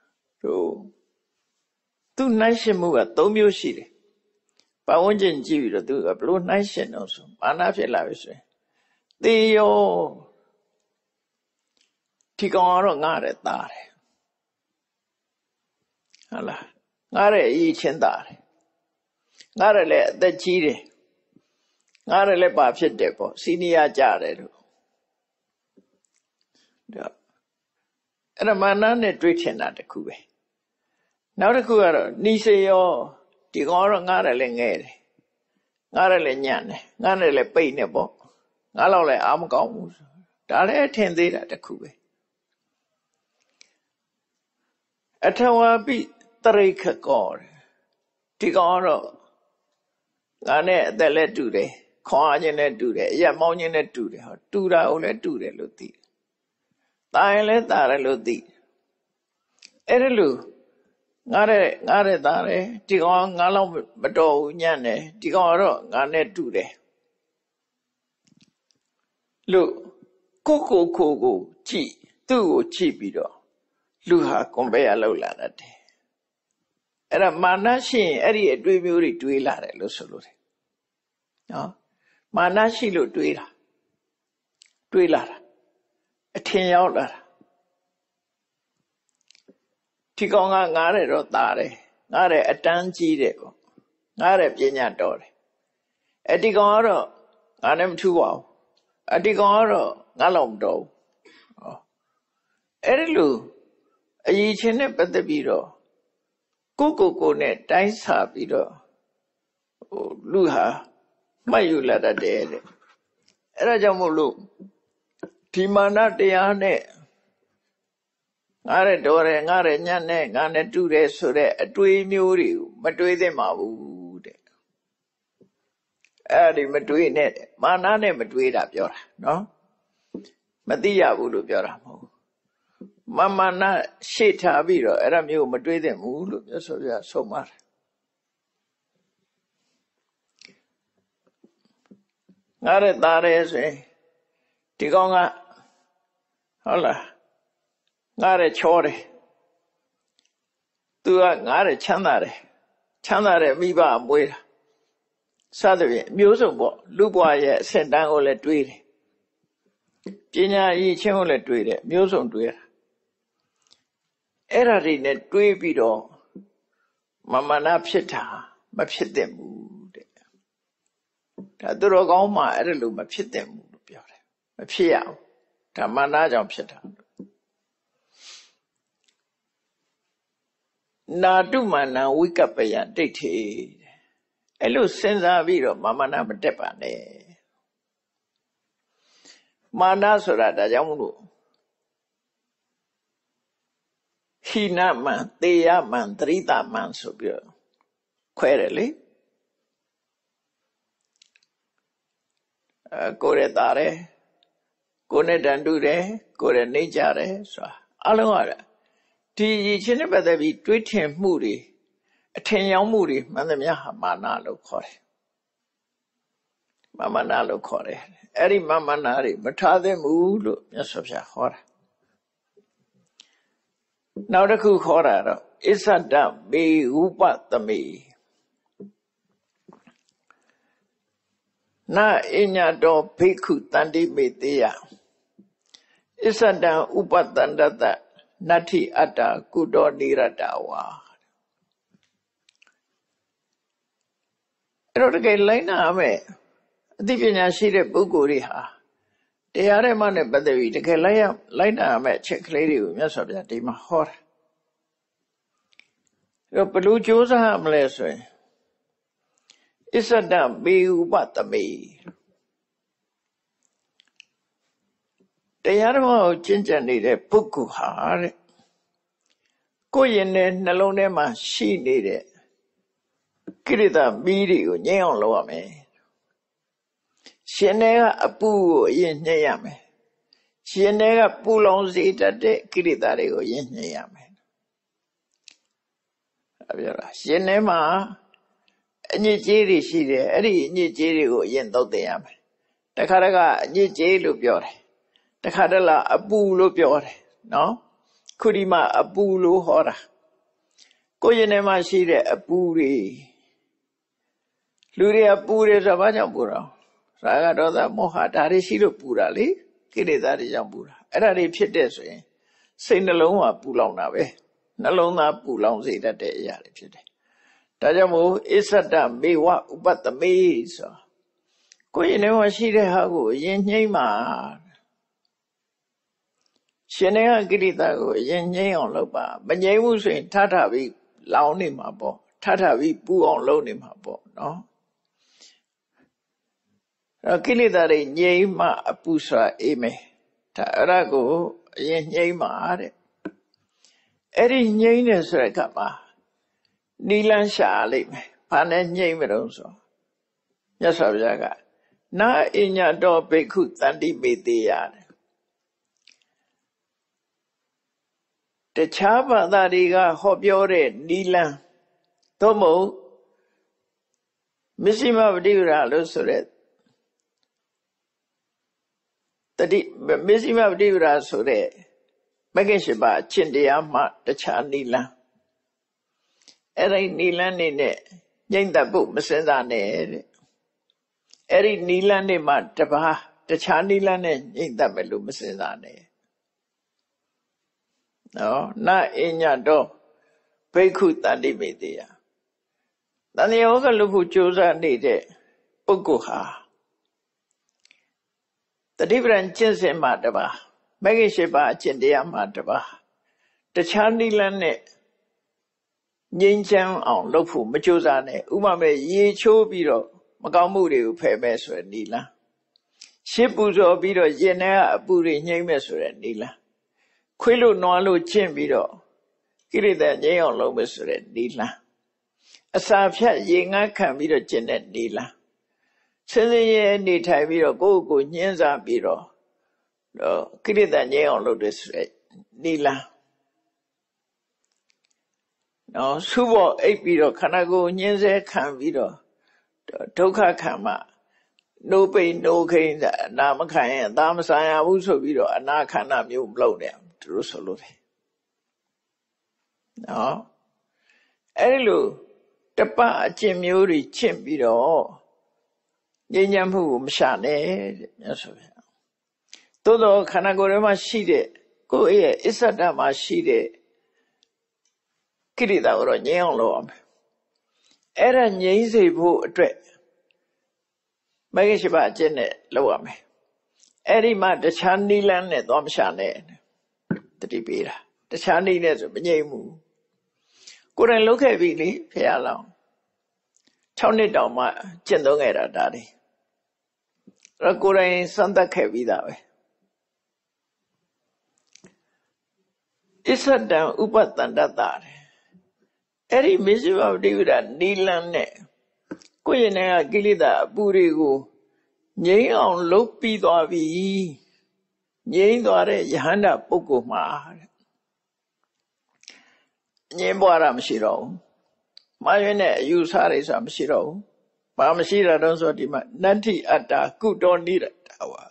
သူနှိုင်းရှင်မှုက၃မျိုးရှိတယ်ပတ်ဝန်းကျင်ကြည့်ပြီးတော့သူကဘလို့နှိုင်းရှင်တော့ဆိုမာနဖြစ်လာပြီဆိုရင်သေယောဒီကောင်ကတော့ငါတဲ့သားတယ်ဟုတ်လားငါတဲ့အရေးချင်းသားတယ်ငါလည်းအသက်ကြီးတယ်ငါလည်းပါဖြစ်တယ်ပေါ့စီနီယာကြတယ်လို့အဲ့ဒါမာနနဲ့တွေးချင်တာတခုပဲနောက်တစ်ခုကတော့နီစေရောဒီကောင်ကတော့ငားတယ်လည်းငဲတယ်ငားတယ်လည်းညံ့တယ်ငားတယ်လည်းပိတ်နေပေါ့ငါလောက်လည်းအားမကောင်းဘူးဒါလည်းအထင်သေးတာတစ်ခုပဲအထဝပိတရိခကောဒီကောင်ကတော့ငါနဲ့အသက်လည်းတူတယ်ခွန်အားခြင်းနဲ့တူတယ်အရက်မောင်းခြင်းနဲ့တူတယ်ဟောတူတာကိုလည်းတူတယ်လို့သိတယ်ตายလည်းตายတယ်လို့သိတယ်အဲ့ဒါလို့ငါတဲ့သားတယ်ဒီကောင်ငါလောက်မတော်ဘူးညံ့တယ်ဒီကောင်ကတော့ငါနဲ့တူတယ်လို့ကိုကြည့်သူ့ကိုကြည့်ပြီးတော့လူဟာကွန်ပယာလောက်လာတတ်တယ်အဲ့ဒါမာနရှိရင်အဲ့ဒီအတွေးမျိုးတွေတွေးလာတယ်လို့ဆိုလို့တယ်နော်မာနရှိလို့တွေးလာတာအထင်ရောက်လာတာဒီကောင်ကငားတယ်တော့ตาတယ်ငားတယ်အတန်းကြီးတယ်ပေါ့ငားတယ်ပညာတော်တယ်အဲ့ဒီကောင်ကတော့ငါနဲ့မထူပါဘူးအဲ့ဒီကောင်ကတော့ငါလောက်မတော်ဘူးဟောအဲ့ဒီလိုအရေးချင်းနဲ့ပတ်သက်ပြီးတော့ကိုနဲ့တိုင်းစာပြီးတော့လူဟာမှတ်ယူလာတတ်တယ်တဲ့အဲ့ဒါကြောင့်မို့လို့ဒီမာနတရားနဲ့ငါတဲ့တော်တယ်ငါတဲ့ညံ့နဲ့ငါနဲ့တူတယ်ဆိုတဲ့အတွေးမျိုးတွေကိုမတွေးသင့်ပါဘူးတဲ့အဲ့ဒီမတွေးနဲ့မာနနဲ့မတွေးတာပြောတာနော်မသိရဘူးလို့ပြောတာမဟုတ်မာနရှေ့ထားပြီးတော့အဲ့ဒါမျိုးမတွေးသင့်ဘူးလို့ပြောဆိုပြဆုံးမတယ်ငါတဲ့သားတယ်ဆိုရင်ဒီကောင်ကဟုတ်လားငါတဲ့ချောတယ်သူကငါတဲ့ချမ်းသာတယ်မိဘမွေးတာစသဖြင့်မျိုးစုံပေါ့လူဘဝရဲ့အဆင့်တန်းကိုလည်းတွေးတယ်ပညာရည်ချင်းကိုလည်းတွေးတယ်မျိုးစုံတွေးတာအဲ့ဒါတွေနဲ့တွေးပြီးတော့မာနဖြစ်တာမဖြစ်သင့်ဘူးတဲ့ဒါသူတော်ကောင်းမှအဲ့ဒါလိုမဖြစ်သင့်ဘူးလို့ပြောတယ်မဖြစ်ရဘူးဒါမာနကြောင့်ဖြစ်တာနာတုမာနဝိကပ္ပယဒိဋ္ဌိအဲ့လိုစဉ်းစားပြီးတော့မာနမတက်ပါနဲ့မာနဆိုတာဒါကြောင့်မလို့ဟိနမံသေယမံသရိတမံဆိုပြီးတော့ခွဲတယ်လေကိုယ်ရတာတယ်ကိုယ်နဲ့တန်တူတယ်ကိုယ်ရနေကြတယ်ဆိုတာအလုံးရဒီရည်ချင်းနဲ့ပတ်သက်ပြီးတွေးထင်မှုတွေအထင်ရောက်မှုတွေမှန်သမျှဟာမာနလို့ခေါ်တယ်မာနလို့ခေါ်တယ်အဲ့ဒီမာနတွေမထားသင့်ဘူးလို့မြတ်စွာဘုရားဟောတာနောက်တစ်ခုခေါ်တာတော့အစ္ဆဒမေဥပသမေနာအညတောဘိက္ခုတန္တိမေတေယအစ္ဆဒံဥပတန္တတနတ္ထိအတ္တကုတောနိရတဝါအဲ့တော့တကယ်လိုက်နာမယ်အသိပညာရှိတဲ့ပုဂ္ဂိုလ်တွေဟာတရားဓမ္မနဲ့ပတ်သက်ပြီးတကယ်လိုက်နာမယ်အချက်ကလေးတွေကိုမြတ်စွာဘုရားဒီမှာဟောတာအဲ့တော့ဘယ်လိုကြိုးစားရမလဲဆိုရင်အစ္ဆဒမေဥပသမေတရားဓမ္မကိုကျင့်ကြံနေတဲ့ပုဂ္ဂိုလ်ဟာတဲ့ကိုယ်ရင်နဲ့နှလုံးထဲမှာရှိနေတဲ့ကိရိတာမီးတွေကိုငြိမ်းအောင်လုပ်ရမယ်ရှင်ထဲကအပူကိုအရင်ညှိရမယ်ရှင်ထဲကပူလောင်စေတတ်တဲ့ကိရိတာတွေကိုအရင်ညှိရမယ်ပြောတာရှင်ထဲမှာအညစ်အကြေးတွေရှိတယ်အဲ့ဒီအညစ်အကြေးတွေကိုအရင်သုတ်သင်ရမယ်တခါတခါအညစ်အကြေးလို့ပြောတယ်တခါတလားအပူလို့ပြောတယ်နော်ခုဒီမှာအပူလို့ဟောတာကိုယ်ရင်ထဲမှာရှိတဲ့အပူတွေလူတွေအပူတွေဆိုဘာကြောင့်ပူတော့ရာဂဒေါသမောဟဒါတွေရှိလို့ပူတာလေကိလေသာတွေကြောင့်ပူတာအဲ့ဒါတွေဖြစ်တဲ့ဆိုရင်စိတ်နှလုံးကပူလောင်တာပဲနှလုံးသားပူလောင်စေတတ်တဲ့အရာတွေဖြစ်တယ်ဒါကြောင့်မို့အစ္ဆဒမေဝဥပသမေဆိုကိုယ်ရင်ထဲမှာရှိတဲ့ဟာကိုအရင်ညှိမှရှင်တွေကကိရိတာကိုအရင်ငြိမ်းအောင်လုပ်ပါမငြိမ်းဘူးဆိုရင်ထထပြီးလောင်းနေမှာပေါ့ထထပြီးပူအောင်လုပ်နေမှာပေါ့နော်ကိလေသာတွေငြိမ်းမှအပူစွာအေးမယ်ဒါအဲ့ဒါကိုအရင်ငြိမ်းမှာတဲ့အဲ့ဒီငြိမ်းတယ်ဆိုတဲ့အခါမှာနီလန်းရှာလိမ့်မယ်ဘာနဲ့ငြိမ်းမလို့ဆိုမြတ်စွာဘုရားကနာအညတောဘိက္ခုတန္တိမေတေယတခြားဘာသာတွေကဟောပြောတဲ့နီလန်းသို့မဟုတ်မစ္စည်းမပฏิပဒါလို့ဆိုတဲ့တတိမစ္စည်းမပฏิပဒါဆိုတဲ့မဂ္ဂင်၈ပါးအကျင့်တရားမှတခြားနီလန်းအဲ့ဒီနီလန်းနေနဲ့ညှိမ့်သက်ဖို့မစင်စားနဲ့တဲ့အဲ့ဒီနီလန်းနေမှတပါးတခြားနီလန်းနဲ့ညှိမ့်သက်မယ်လို့မစင်စားနဲ့နော်နာအညတောဘိက္ခုတန္တိမေတေယတန်ယောဂလို့ဖို့ကြိုးစားနေတဲ့ပုဂ္ဂိုလ်ဟာတတိပဒံကျင့်စဉ်မှာတပါးမဂ္ဂင်၈ပါးအကျင့်တရားမှာတပါးတခြားနိလန်းနဲ့ငြိမ်းချမ်းအောင်လုပ်ဖို့မကြိုးစားနဲ့ဥပမာရေချိုးပြီးတော့မကောင်းမှုတွေကိုဖယ်မဲ့ဆိုတဲ့နိလန်းရှစ်ပူဇော်ပြီးတော့ရင်ထဲကအပူတွေငြိမ်းမဲ့ဆိုတဲ့နိလန်းခွေးလို့နွားလို့ကျင့်ပြီးတော့ကိလေသာငြိမ်းအောင်လုပ်မဲ့ဆိုတဲ့နိလန်းအစာဖြတ်ရေငတ်ခံပြီးတော့ကျင့်တဲ့နိလန်းစင်စင်ရဲနေထိုင်ပြီးတော့ကိုယ့်ကိုညှင်းစားပြီးတော့ကိလေသာငြိမ်းအောင်လုပ်တဲ့ဆိုတဲ့နိလန်းနော်သုဘောအိပ်ပြီးတော့ခန္ဓာကိုယ်ညှင်းဆဲခံပြီးတော့ဒုက္ခခံမှနိုးပိန်နိုးခိန်အနာမခံရင်အသာမဆိုင်ရဘူးဆိုပြီးတော့အနာခန္ဓာမျိုးမလုပ်နဲ့သူတို့ဆိုလို့တယ်နော်အဲ့ဒီလိုတပအကျင့်မျိုးတွေချင့်ပြီးတော့ငြိမ်းချမ်းမှုကိုမရှာနဲ့တဲ့မြတ်စွာဘုရားသို့တော့ခန္ဓာကိုယ်ထဲမှာရှိတဲ့ကိုယ့်ရဲ့အစ္ဆဒမှာရှိတဲ့ကိလေသာကိုတော့ငြိမ်းအောင်လုပ်အောင်အဲ့ဒါငြိမ်းစေဖို့အတွက်မဂ္ဂင်၈ပါးအကျင့်နဲ့လုပ်ရမယ်အဲ့ဒီမှာတခြားနိလန်းနဲ့သွားမရှာနဲ့တတိပေးတာတခြားနိနဲ့ဆိုမငြိမ်းဘူးကိုယ်တိုင်လုပ်ခဲ့ပြီလေဖရာလောင်း6နှစ်တောင်မှကျင့်သုံးခဲ့တာဒါတွေအဲ့တော့ကိုယ်တိုင်စမ်းသပ်ခဲ့ပြီးသားပဲအစ္ဆဒံဥပတန္တတအဲ့ဒီမစ္စည်းမပฏิပဒါနိလန်းနဲ့ကိုယ့်ရဲ့ကကိလေသာအပူတွေကိုငြိမ်းအောင်လုပ်ပြီးသွားပြီငြိမ်းသွားတဲ့ယဟန္တာပုဂ္ဂိုလ်မှာငြိမ်းပွားတာမရှိတော့ဘူးမှားရင်းတဲ့အယူဆတွေဆိုတာမရှိတော့ဘူးဘာမရှိတာတော့ဆိုဒီမှာနတ္ထိအတ္တကုတောနိရတဝါ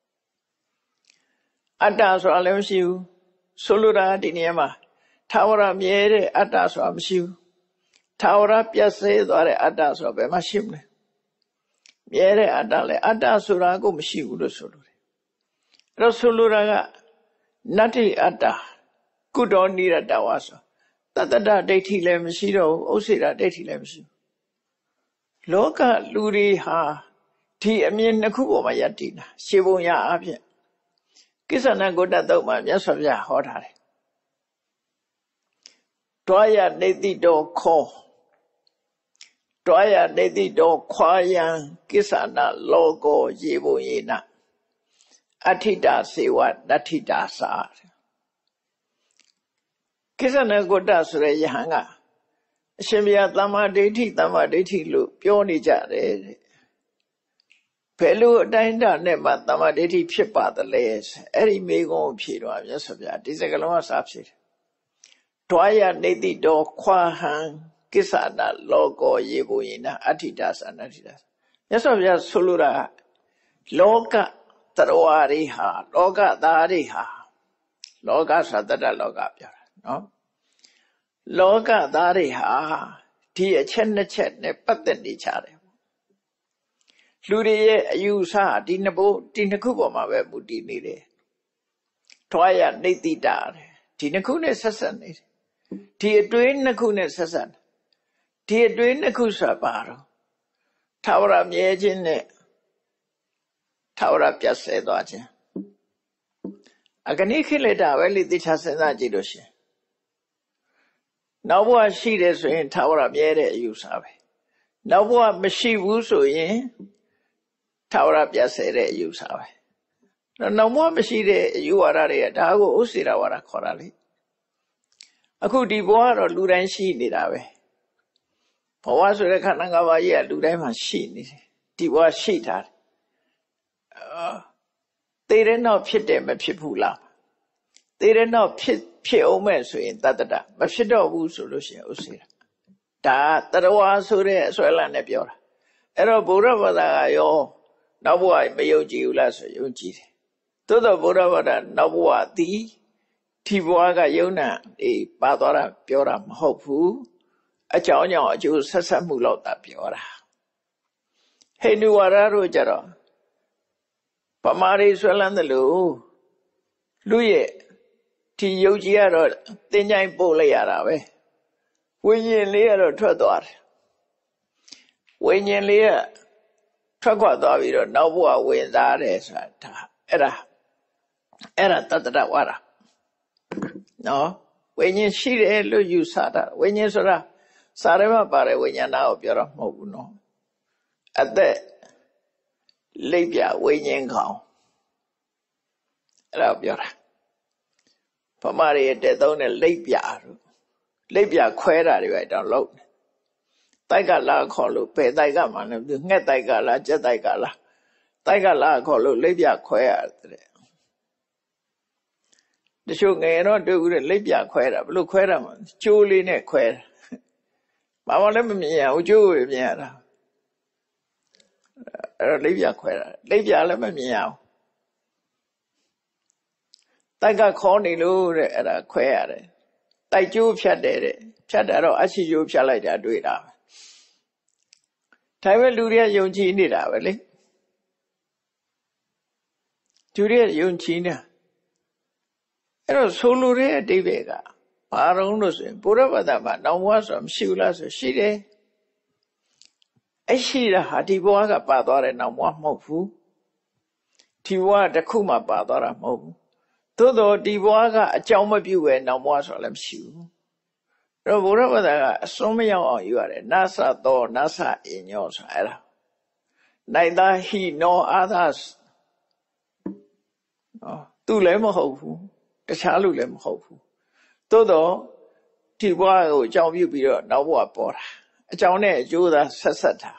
အတ္တဆိုတာလည်းမရှိဘူးဆိုလိုတာဒီနေရာမှာထာဝရမြဲတဲ့အတ္တဆိုတာမရှိဘူးထာဝရပြည့်စဲသွားတဲ့အတ္တဆိုတာဘယ်မှာရှိမလဲမြဲတဲ့အတ္တလည်းအတ္တဆိုတာကိုမရှိဘူးလို့ဆိုလိုတယ်အဲ့တော့ဆိုလိုတာကနတ္ထိအတ္တကုတောနိရတဝါဆိုတတ္တဒိဋ္ဌိလည်းမရှိတော့ဘူးဥစ္စေတဒိဋ္ဌိလည်းမရှိဘူးလောကလူတွေဟာဒီအမြင်နှစ်ခုပေါ်မှာယက်တည်တာရှင်းပုံရအဖြစ်ကိစ္ဆဏဂုတ္တသုတ်မှာမြတ်စွာဘုရားဟောထားတယ်တွားရနေတိတော်ခောတွားရနေတိတော်ခွာယံကိစ္ဆဏလောကောရေပုံရေနအဋ္ဌိတာစေဝနတ္ထိတာစာကိစ္ဆဏဂုတ္တဆိုတဲ့ယဟန်ကအရှင်ဘုရားသမ္မာဒိဋ္ဌိသမ္မာဒိဋ္ဌိလို့ပြောနေကြတယ်တဲ့ဘယ်လိုအတိုင်းအတာနဲ့မှသမ္မာဒိဋ္ဌိဖြစ်ပါသလဲအဲ့ဒီမေကုံကိုဖြေတော့မြတ်စွာဘုရားဒီစကားလုံးကစာဖြေတယ်တွားရနေတိတော်ခွာဟံကိစ္ဆဏလောကောရေပုံရေနအဋ္ဌိတာစာနတ္ထိတာမြတ်စွာဘုရားဆိုလိုတာလောကသရဝါတွေဟာလောကသားတွေဟာလောကဆိုတာတတ္တလောကပြောတာနော်လောကသားတွေဟာဒီအချက်နှစ်ချက်နဲ့ပတ်သက်နေကြတယ်လူတွေရဲ့အယူဆဒီနှစ်ခုပေါ်မှာပဲမူတည်နေတယ်ထွားရနေတိတာဒီနှစ်ခုနဲ့ဆက်ဆက်နေတယ်ဒီအတွေးနှစ်ခုနဲ့ဆက်ဆက်ဒီအတွေးနှစ်ခုဆိုတာဘာတော့ထာဝရမြဲခြင်းနဲ့ထာဝရပြတ်ဆဲသွားခြင်းအဂနိခိလေတာပဲလေတိချစဉ်းစားကြည့်လို့ရှင်နောက်ဘဝရှိတယ်ဆိုရင်ထာဝရမြဲတဲ့အယူဆပဲနောက်ဘဝမရှိဘူးဆိုရင်ထာဝရပြတ်ဆဲတဲ့အယူဆပဲနောက်ဘဝမရှိတဲ့အယူဝါဒတွေကဒါကိုဥစ္စေရဝါဒခေါ်တာလေအခုဒီဘဝကတော့လူတိုင်းရှိနေတာပဲဘဝဆိုတဲ့ခန္ဓာ၅ပါးကြီးကလူတိုင်းမှာရှိနေတယ်ဒီဘဝရှိတာသေတဲ့နောက်ဖြစ်တယ်မဖြစ်ဘူးလားသေတဲ့နောက်ဖြစ်အောင်မဲ့ဆိုရင်တတ္တမဖြစ်တော့ဘူးဆိုလို့ရှိရင်ဥစ္စေရဒါတရဝါဆိုတဲ့အစွဲလမ်းနဲ့ပြောတာအဲ့တော့ဗုဒ္ဓဘာသာကရောနောက်ဘဝမယုံကြည်ဘူးလားဆိုယုံကြည်တယ်သို့တော့ဗုဒ္ဓဘာသာနောက်ဘဝသည်ဒီဘဝကယုံနာပါသွားတာပြောတာမဟုတ်ဘူးအကြောင်းကြောင့်အကျိုးဆက်ဆက်မှုလောက်တာပြောတာဟိန္ဒူဝါဒတို့ကြတော့ပမာရီဆွဲလန်းတယ်လို့လူရဲ့ဒီယုံကြည်ရတော့တင်ကြိုင်ပို့လိုက်ရတာပဲဝိညာဉ်လေးကတော့ထွက်သွားတယ်ဝိညာဉ်လေးကထွက်ခွာသွားပြီးတော့နောက်ဘဝဝင်စားတယ်ဆိုတာအဲ့ဒါတတ္တဝါဒနော်ဝိညာဉ်ရှိတယ်လို့ယူဆတာဝိညာဉ်ဆိုတာစာရဲမှာပါတယ်ဝိညာဏကိုပြောတော့မဟုတ်ဘူးနော်အသက်လိပ်ပြဝိညာဉ်ခေါင်အဲ့ဒါပြောတာဗမာတွေတဲ့သုံးတဲ့လိပ်ပြတို့လိပ်ပြခွဲတာတွေပဲတောင်လုံးတိုက်ကလာခေါ်လို့ဘယ်တိုက်ကမှလည်းငှက်တိုက်ကလားကြက်တိုက်ကလားတိုက်ကလာခေါ်လို့လိပ်ပြခွဲရတယ်တချို့ငယ်တော့တွေ့ဘူးတဲ့လိပ်ပြခွဲတာဘလို့ခွဲတာမှကျိုးလေးနဲ့ခွဲတာဘာမှလည်းမမြင်ရဘူးကျိုးကိုမြင်ရတာအဲ့တော့လိပ်ပြခွဲတာလိပ်ပြလည်းမမြင်ရဘူးတိုက်ကခေါ်နေလို့တဲ့အဲ့ဒါခွဲရတယ်တိုက်ကျိုးဖြတ်တယ်တဲ့ဖြတ်တာတော့အချီကျိုးဖြတ်လိုက်တာတွေ့တာပဲဒါပေမဲ့လူတွေကယုံကြည်နေတာပဲလေလူတွေယုံကြည်နေအဲ့တော့ဆိုလိုတဲ့အတိပ္ပယ်ကဘာတုံးလို့ဆိုရင်ဘုရားဘာသာမှာနောင်ဘဝဆိုမရှိဘူးလားဆိုရှိတယ်အရှိတာဟာဒီဘဝကပါသွားတဲ့နောင်ဘဝမဟုတ်ဘူးဒီဘဝတစ်ခုမှပါသွားတာမဟုတ်ဘူးသို့တော့ဒီဘဝကအကြောင်းမပြုပဲနောင်ဘဝဆိုလည်းမရှိဘူးအဲ့တော့ဘုရားဘာသာကအစွန်းမရောက်အောင်ယူရတယ်နသသောနသအညောဆိုအဲ့ဒါနိုင်သာဟိနောအာသသူလည်းမဟုတ်ဘူးတခြားလူလည်းမဟုတ်ဘူးသို့တော့ဒီဘဝကိုအကြောင်းပြုပြီးတော့နောက်ဘဝပေါ်တာအကြောင်းနဲ့အကျိုးသာဆက်တာ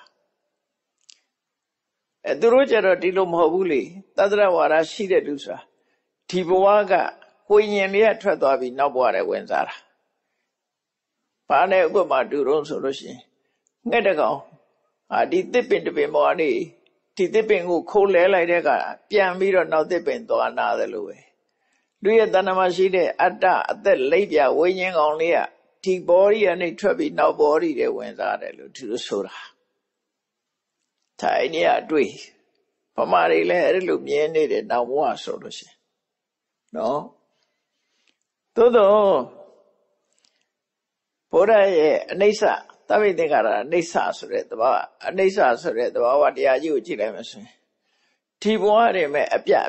သူတို့ကြတော့ဒီလိုမဟုတ်ဘူးလေသတ္တရဝါဒရှိတဲ့လူဆိုတာဒီဘဝကဝိညာဉ်လေးကထွက်သွားပြီးနောက်ဘဝထဲဝင်စားတာဘာနဲ့ဥပမာတူတော့ဆိုလို့ရှိရင်ငှက်တကောင်ဒီသစ်ပင်တစ်ပင်ပေါ်ကနေဒီသစ်ပင်ကိုခိုးလဲလိုက်တဲ့အခါပြန်ပြီးတော့နောက်သစ်ပင်သွားနာတယ်လို့ပဲလူရဲ့တဏ္ဍာမရှိတဲ့အတ္တအသက်လိပ်ပြဝိညာဉ်ကောင်လေးကဒီ body ကနေထွက်ပြီးနောက် body တွေဝင်စားတယ်လို့သူတို့ဆိုတာထိုင်နေရတွေ့ဗမာတွေလည်းအဲ့လိုမြင်နေတယ်နောက်ဘဝဆိုလို့ရှိရင်နော်သို့တော့ဘုရားရဲ့အနိစ္စသဗ္ဗေသင်္ခါရအနိစ္စဆိုတဲ့သဘာဝအနိစ္စဆိုတဲ့သဘာဝတရားကြီးကိုကြည့်လိုက်မှဆိုရင်ဒီဘဝတွေမဲ့အပြတ်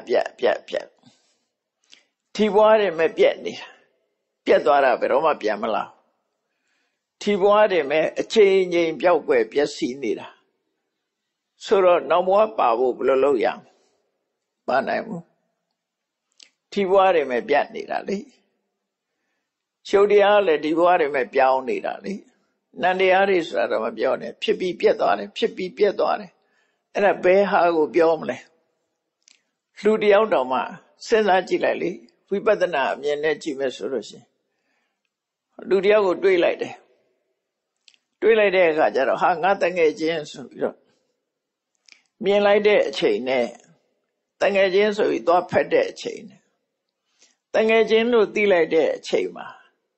ဒီဘဝတွေမဲ့ပြက်နေတာပြက်သွားတာဘယ်တော့မှပြန်မလာဒီဘဝတွေမဲ့အချိန်ချင်းပျောက်ကွယ်ပျက်စီးနေတာဆိုတော့နောက်ဘဝပါဖို့ဘယ်လိုလုပ်ရမလဲမနိုင်ဘူးဒီဘဝတွေမဲ့ပြတ်နေတာလေရှုပ်တရားလည်းဒီဘဝတွေမဲ့ပြောင်းနေတာလေနန္တရားတွေဆိုတာတော့မပြောနဲ့ဖြစ်ပြီးပြတ်သွားတယ်ဖြစ်ပြီးပြတ်သွားတယ်အဲ့ဒါဘယ်ဟာကိုပြောမလဲလူတယောက်တောင်မှစဉ်းစားကြည့်လိုက်လေဝိပဿနာအမြင်နဲ့ကြည့်မယ်ဆိုလို့ရှိရင်လူတယောက်ကိုတွေးလိုက်တယ်တွေးလိုက်တဲ့အခါကျတော့ဟာငါတငယ်ချင်းဆိုပြီးတော့မြင်လိုက်တဲ့အချိန်နဲ့တငယ်ချင်းဆိုပြီးသွားဖက်တဲ့အချိန်နဲ့တငယ်ချင်းလို့သိလိုက်တဲ့အချိန်မှာ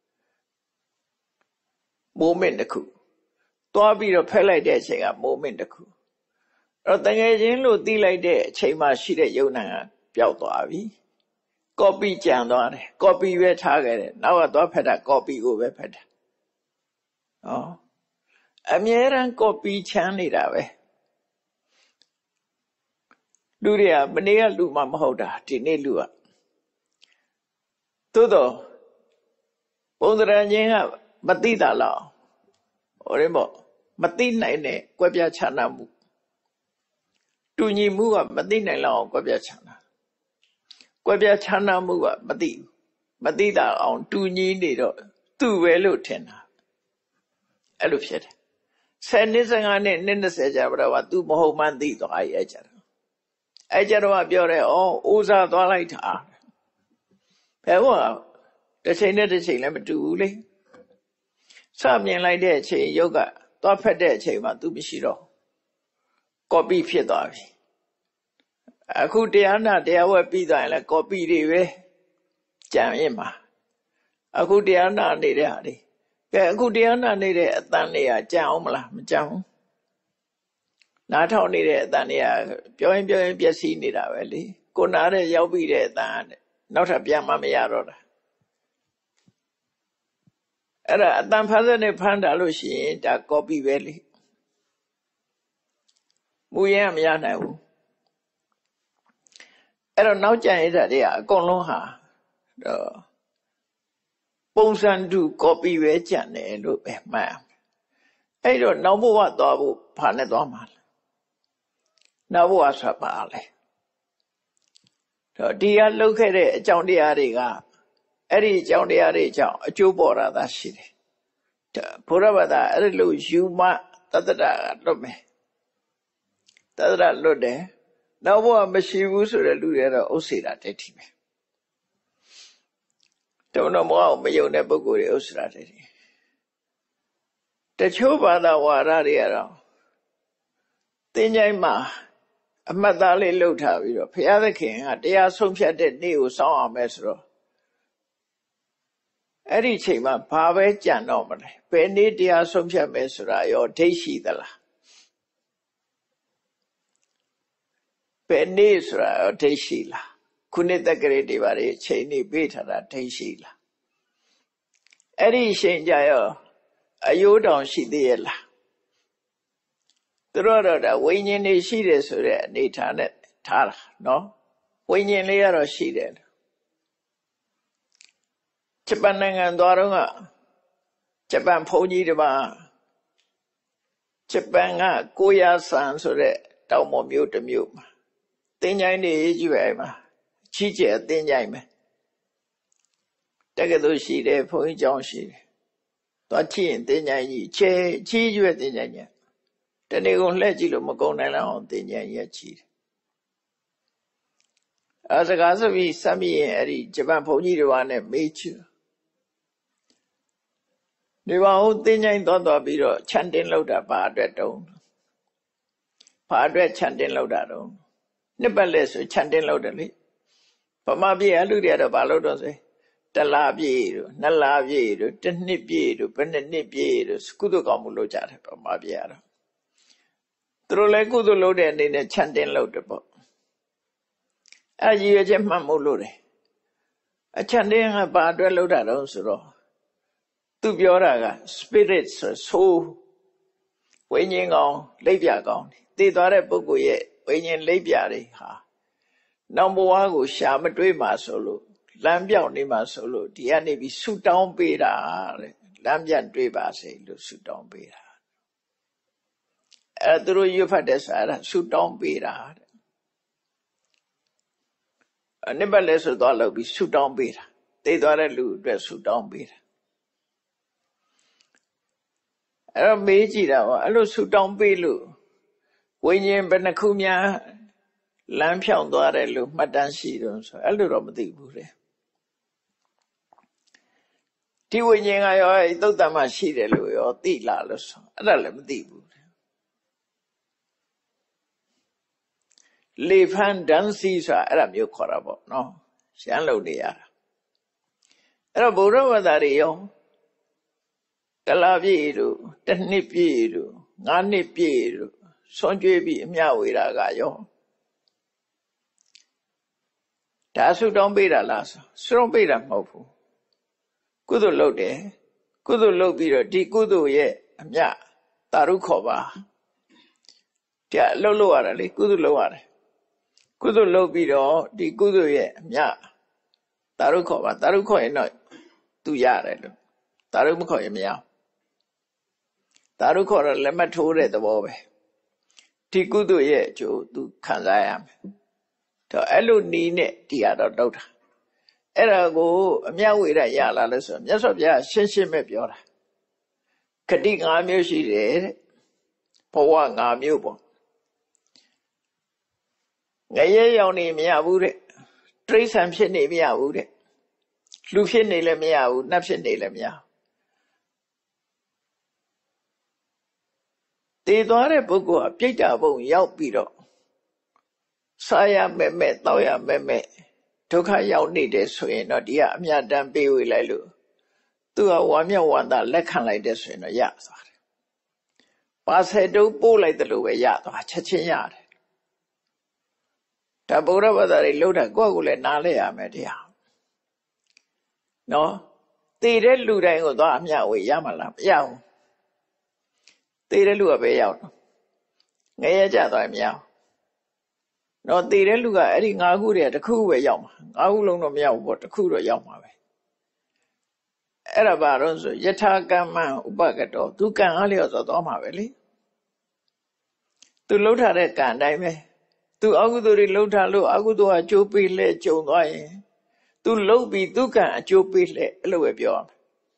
moment တစ်ခုသွားပြီးတော့ဖက်လိုက်တဲ့အချိန်က moment တစ်ခုအဲ့တော့တငယ်ချင်းလို့သိလိုက်တဲ့အချိန်မှာရှိတဲ့ယုံနာကပျောက်သွားပြီ copy ကြံသွားတယ် copy ပဲထားခဲ့တယ်နောက်ကသွားဖက်တာ copy ကိုပဲဖက်တာအမြဲတမ်း copy ချမ်းနေတာပဲလူတွေကမနေ့ကလူမှမဟုတ်တာဒီနေ့လူကသို့တော့ပုံသဏ္ဍာန်ချင်းကမသိတာလောက်ဟိုရဲမို့မသိနိုင်တဲ့ကွဲပြားခြားနားမှုတူညီမှုကမသိနိုင်လောက်အောင်ကွဲပြားခြားနားကွဲပြားခြားနားမှုကမသိတာအောင်တူညီနေတော့သူ့ပဲလို့ထင်တာအဲ့လိုဖြစ်တယ်10နှစ်15နှစ်20ကြာပါတော့သူမဟုတ်မှန်းသိသွားရဲ့ကြတော့အဲ့ကြတော့ပြောတယ်ဩအိုးစားသွားလိုက်တာဘယ်တော့တစ်ချိန်နဲ့တစ်ချိန်လည်းမတူဘူးလေစမြင်လိုက်တဲ့အချိန်ရုပ်ကသွားဖက်တဲ့အချိန်မှာသူမရှိတော့copy ဖြစ်သွားပြီအခုတရားနာတရားဝဲပြီးသွားရင်လည်း copy တွေပဲကြံရင်မှာအခုတရားနာနေတဲ့ဟာတွေကဲအခုတရားနာနေတဲ့အတန်တွေကကြံအောင်မလားမကြံဘူးနားထောင်နေတဲ့အတန်တွေကပြောရင်ပျက်စီးနေတာပဲလေကိုနားတဲ့ရောက်ပြီးတဲ့အတန်နောက်ထပ်ပြန်မှမရတော့တာအဲ့ဒါအတန်ဖန်စက်နဲ့ဖန်တာလို့ရှိရင်ဒါ copy ပဲလေမူရင်မရနိုင်ဘူးအဲ့တော့နောက်ကြံရတာတွေကအကုန်လုံးဟာပုံစံတူ copy ပဲကြံတယ်လို့ပဲမှတ်ရမယ်အဲ့တော့နောက်ဘဝသွားဖို့ဘာနဲ့သွားမှာလဲနောက်ဘဝဆိုပါလဲတော့ဒီကလှုပ်ခဲ့တဲ့အကြောင်းတရားတွေကအဲ့ဒီအကြောင်းတရားတွေကြောင့်အကျိုးပေါ်တာသာရှိတယ်ဘုရားဘာသာအဲ့လိုယူမတတ္တရာလွတ်မယ်တတ္တရာလွတ်တယ်နောက်ဘဝမရှိဘူးဆိုတဲ့လူတွေတော့ဥစ္စေတာဒိဋ္ဌိပဲတုံတော်မောမယုံတဲ့ပုဂ္ဂိုလ်တွေဥစ္စေတာဒိဋ္ဌိတချို့ဘာသာဝါဒတွေကတော့သင်္ချိုင်းမှာအမှတ်သားလေးလှုပ်ထားပြီးတော့ဘုရားသခင်ကတရားဆုံးဖြတ်တဲ့နေ့ကိုစောင့်အောင်မယ်ဆိုတော့အဲ့ဒီချိန်မှာဘာပဲကြံတော့မလဲဘယ်နေ့တရားဆုံးဖြတ်မယ်ဆိုတာရောဒိဋ္ဌိသလားဘယ်နေ့ဆိုတာရောဒိဋ္ဌိလားခုနှစ်တက္ကရာတွေပါလေချိန်နေပေးထားတာဒိဋ္ဌိလားအဲ့ဒီချိန်ကြရောအယိုးတောင်ရှိသေးရဲ့လားသူတို့တော့ဒါဝိညာဉ်တွေရှိတယ်ဆိုတဲ့အနေထားနဲ့ထားတာနော်ဝိညာဉ်လေးကတော့ရှိတယ်ဂျပန်နိုင်ငံသွားတော့ကဂျပန်ဘုန်းကြီးတစ်ပါးဂျပန်ကကိုယာဆန်ဆိုတဲ့တောင်ပေါ်မြို့တစ်မြို့မှာသင်္ချိုင်းတွေကြီးပဲမှာချီးကျက်သင်္ချိုင်းပဲတက္ကသိုလ်ရှိတယ်ဘုန်းကြီးကျောင်းရှိတယ်သွားချီးရင်သင်္ချိုင်းကြီးချီးကြီးပဲသင်္ချိုင်းကြီးတနေ့ကုန်လှည့်ကြည့်လို့မကုန်နိုင်လောက်အောင်သင်္ချိုင်းကြီးချီးတယ်အဲစကားဆိုပြီးစမ်းပြီးရင်အဲ့ဒီဂျပန်ဘုန်းကြီးတွေနဲ့မေးချူဒီပါဦးသင်္ချိုင်းသွားပြီးတော့ခြံတင်လောက်တာဘာအတွက်တုံးဘာအတွက်ခြံတင်လောက်တာတုံးနှစ်ပတ်လဲဆိုခြံတင်လောက်တယ်လေဗမာပြည်အလူတွေကတော့ဘာလို့တော့ဆိုတလားပြည့်တို့နှစ်လားပြည့်တို့တစ်နှစ်ပြည့်တို့ဘယ်နှစ်ပြည့်တို့ကုသိုလ်ကောင်းမှုလုပ်ကြတယ်ဗမာပြည်ကတော့သူတို့လည်းကုသိုလ်လုပ်တဲ့အနေနဲ့ခြံတင်လောက်တယ်ပေါ့အဲ့ရည်ရွယ်ချက်မှတ်မို့လို့တယ်အခြံတင်ကဘာအတွက်လုပ်တာတော့ဆိုတော့သူပြောတာက spirit ဆို soul ဝိညာဉ်ကောင်လိပ်ပြကောင်တည်သွားတဲ့ပုဂ္ဂိုလ်ရဲ့ဝိညာဉ်လိပ်ပြတွေဟာနောက်ဘဝကိုရှာမတွေးမှဆိုလို့လမ်းပြောင်းနေမှဆိုလို့ဒီကနေပြီးဆူတောင်းပေးတာတဲ့လမ်းပြန်တွေးပါစေလို့ဆူတောင်းပေးတာအဲ့သူတို့ရွတ်ဖတ်တဲ့စာရဆူတောင်းပေးတာတဲ့နိဗ္ဗာန်လဲဆိုတော့လောက်ပြီးဆူတောင်းပေးတာတည်သွားတဲ့လူအတွက်ဆူတောင်းပေးတာအဲ့တော့မေးကြည့်တာပေါ့အဲ့လိုဆူတောင်းပေးလို့ဝိညာဉ်ဘယ်နှခုများလမ်းဖြောင်းသွားတယ်လို့မှတ်တမ်းရှိတော့ဆိုအဲ့လိုတော့မသိဘူးတဲ့ဒီဝိညာဉ်ကရောသုတ်တံမှာရှိတယ်လို့ရောသိလားလို့ဆိုအဲ့ဒါလည်းမသိဘူးလေဖန်ဒန်စီဆိုတာအဲ့ဒါမျိုးခေါ်တာပေါ့နော်ရှမ်းလုံနေရတာအဲ့တော့ဘုရားဝါဒတွေရောတလားပြည့်တို့တစ်နှစ်ပြည့်တို့9နှစ်ပြည့်တို့ဆွန်ကြွေးပြီးအမျှဝေတာကရောဒါဆုတောင်းပေးတာလားဆုတောင်းပေးတာမဟုတ်ဘူးကုသိုလ်လုပ်တယ်ကုသိုလ်လုပ်ပြီးတော့ဒီကုသိုလ်ရဲ့အမျှတာရုခေါ်ပါတဲ့လှုပ်လို့ရတယ်လေကုသိုလ်လုပ်ရတယ်ကုသိုလ်လုပ်ပြီးတော့ဒီကုသိုလ်ရဲ့အမျှတာရုခေါ်ပါတာရုခေါ်ရင်တော့သူရတယ်လို့တာရုမခေါ်ရင်မရတာရုခေါ်တော့လက်မထိုးတဲ့သဘောပဲဒီကုသိုလ်ရဲ့အကျိုးသူခံစားရမယ်တော့အဲ့လိုနီးနဲ့ဒီကတော့တော့တာအဲ့ဒါကိုအမြတ်ဝေရရလာလို့ဆိုမြတ်စွာဘုရားရှင်းရှင်းပဲပြောတာဂတိ5မျိုးရှိတယ်တဲ့ဘဝ5မျိုးပေါ့ငရဲရောက်နေမရဘူးတဲ့တိရစ္ဆာန်ဖြစ်နေမရဘူးတဲ့လူဖြစ်နေလည်းမရဘူးနတ်ဖြစ်နေလည်းမရတည်သွားတဲ့ပုဂ္ဂိုလ်ကပြိတ္တာဘုံရောက်ပြီးတော့စားရမဲ့မဲ့တောက်ရမဲ့မဲ့ဒုက္ခရောက်နေတယ်ဆိုရင်တော့ဒီကအမြတ်တမ်းပေးဝေလိုက်လို့သူကဝါမျက်ဝါဒလက်ခံလိုက်တဲ့ဆိုရင်တော့ရသွားတယ်ပါဆယ်တုံးပို့လိုက်တယ်လို့ပဲရသွားချက်ချင်းရတယ်ဒါဗုဒ္ဓဘာသာတွေလှုပ်တာကိုယ့်ကိုယ်လည်းနားလဲရမယ်တရားနော်တည်တဲ့လူတိုင်းကိုသွားအမြတ်ဝေရမှာလားမရဘူးတည်တဲ့လူကပဲရောက်တော့ငရဲကြသွားရင်မရဘူးနော်တည်တဲ့လူကအဲ့ဒီ5ခုတည်းတစ်ခုပဲရောက်မှာ5ခုလုံးတော့မရောက်ဘူးပေါ့တစ်ခုတော့ရောက်မှာပဲအဲ့ဒါဘာလို့ဆိုယထာကမ္မဥပကတောသူကံအားလျော်ဆိုသွားမှာပဲလေသူလှုပ်ထားတဲ့ကံအတိုင်းပဲသူအကုသိုလ်တွေလှုပ်ထားလို့အကုသိုလ်ကအကျိုးပေးလဲကြုံသွားရင်သူလှုပ်ပြီးသူကံအကျိုးပေးလဲအဲ့လိုပဲပြောရမယ်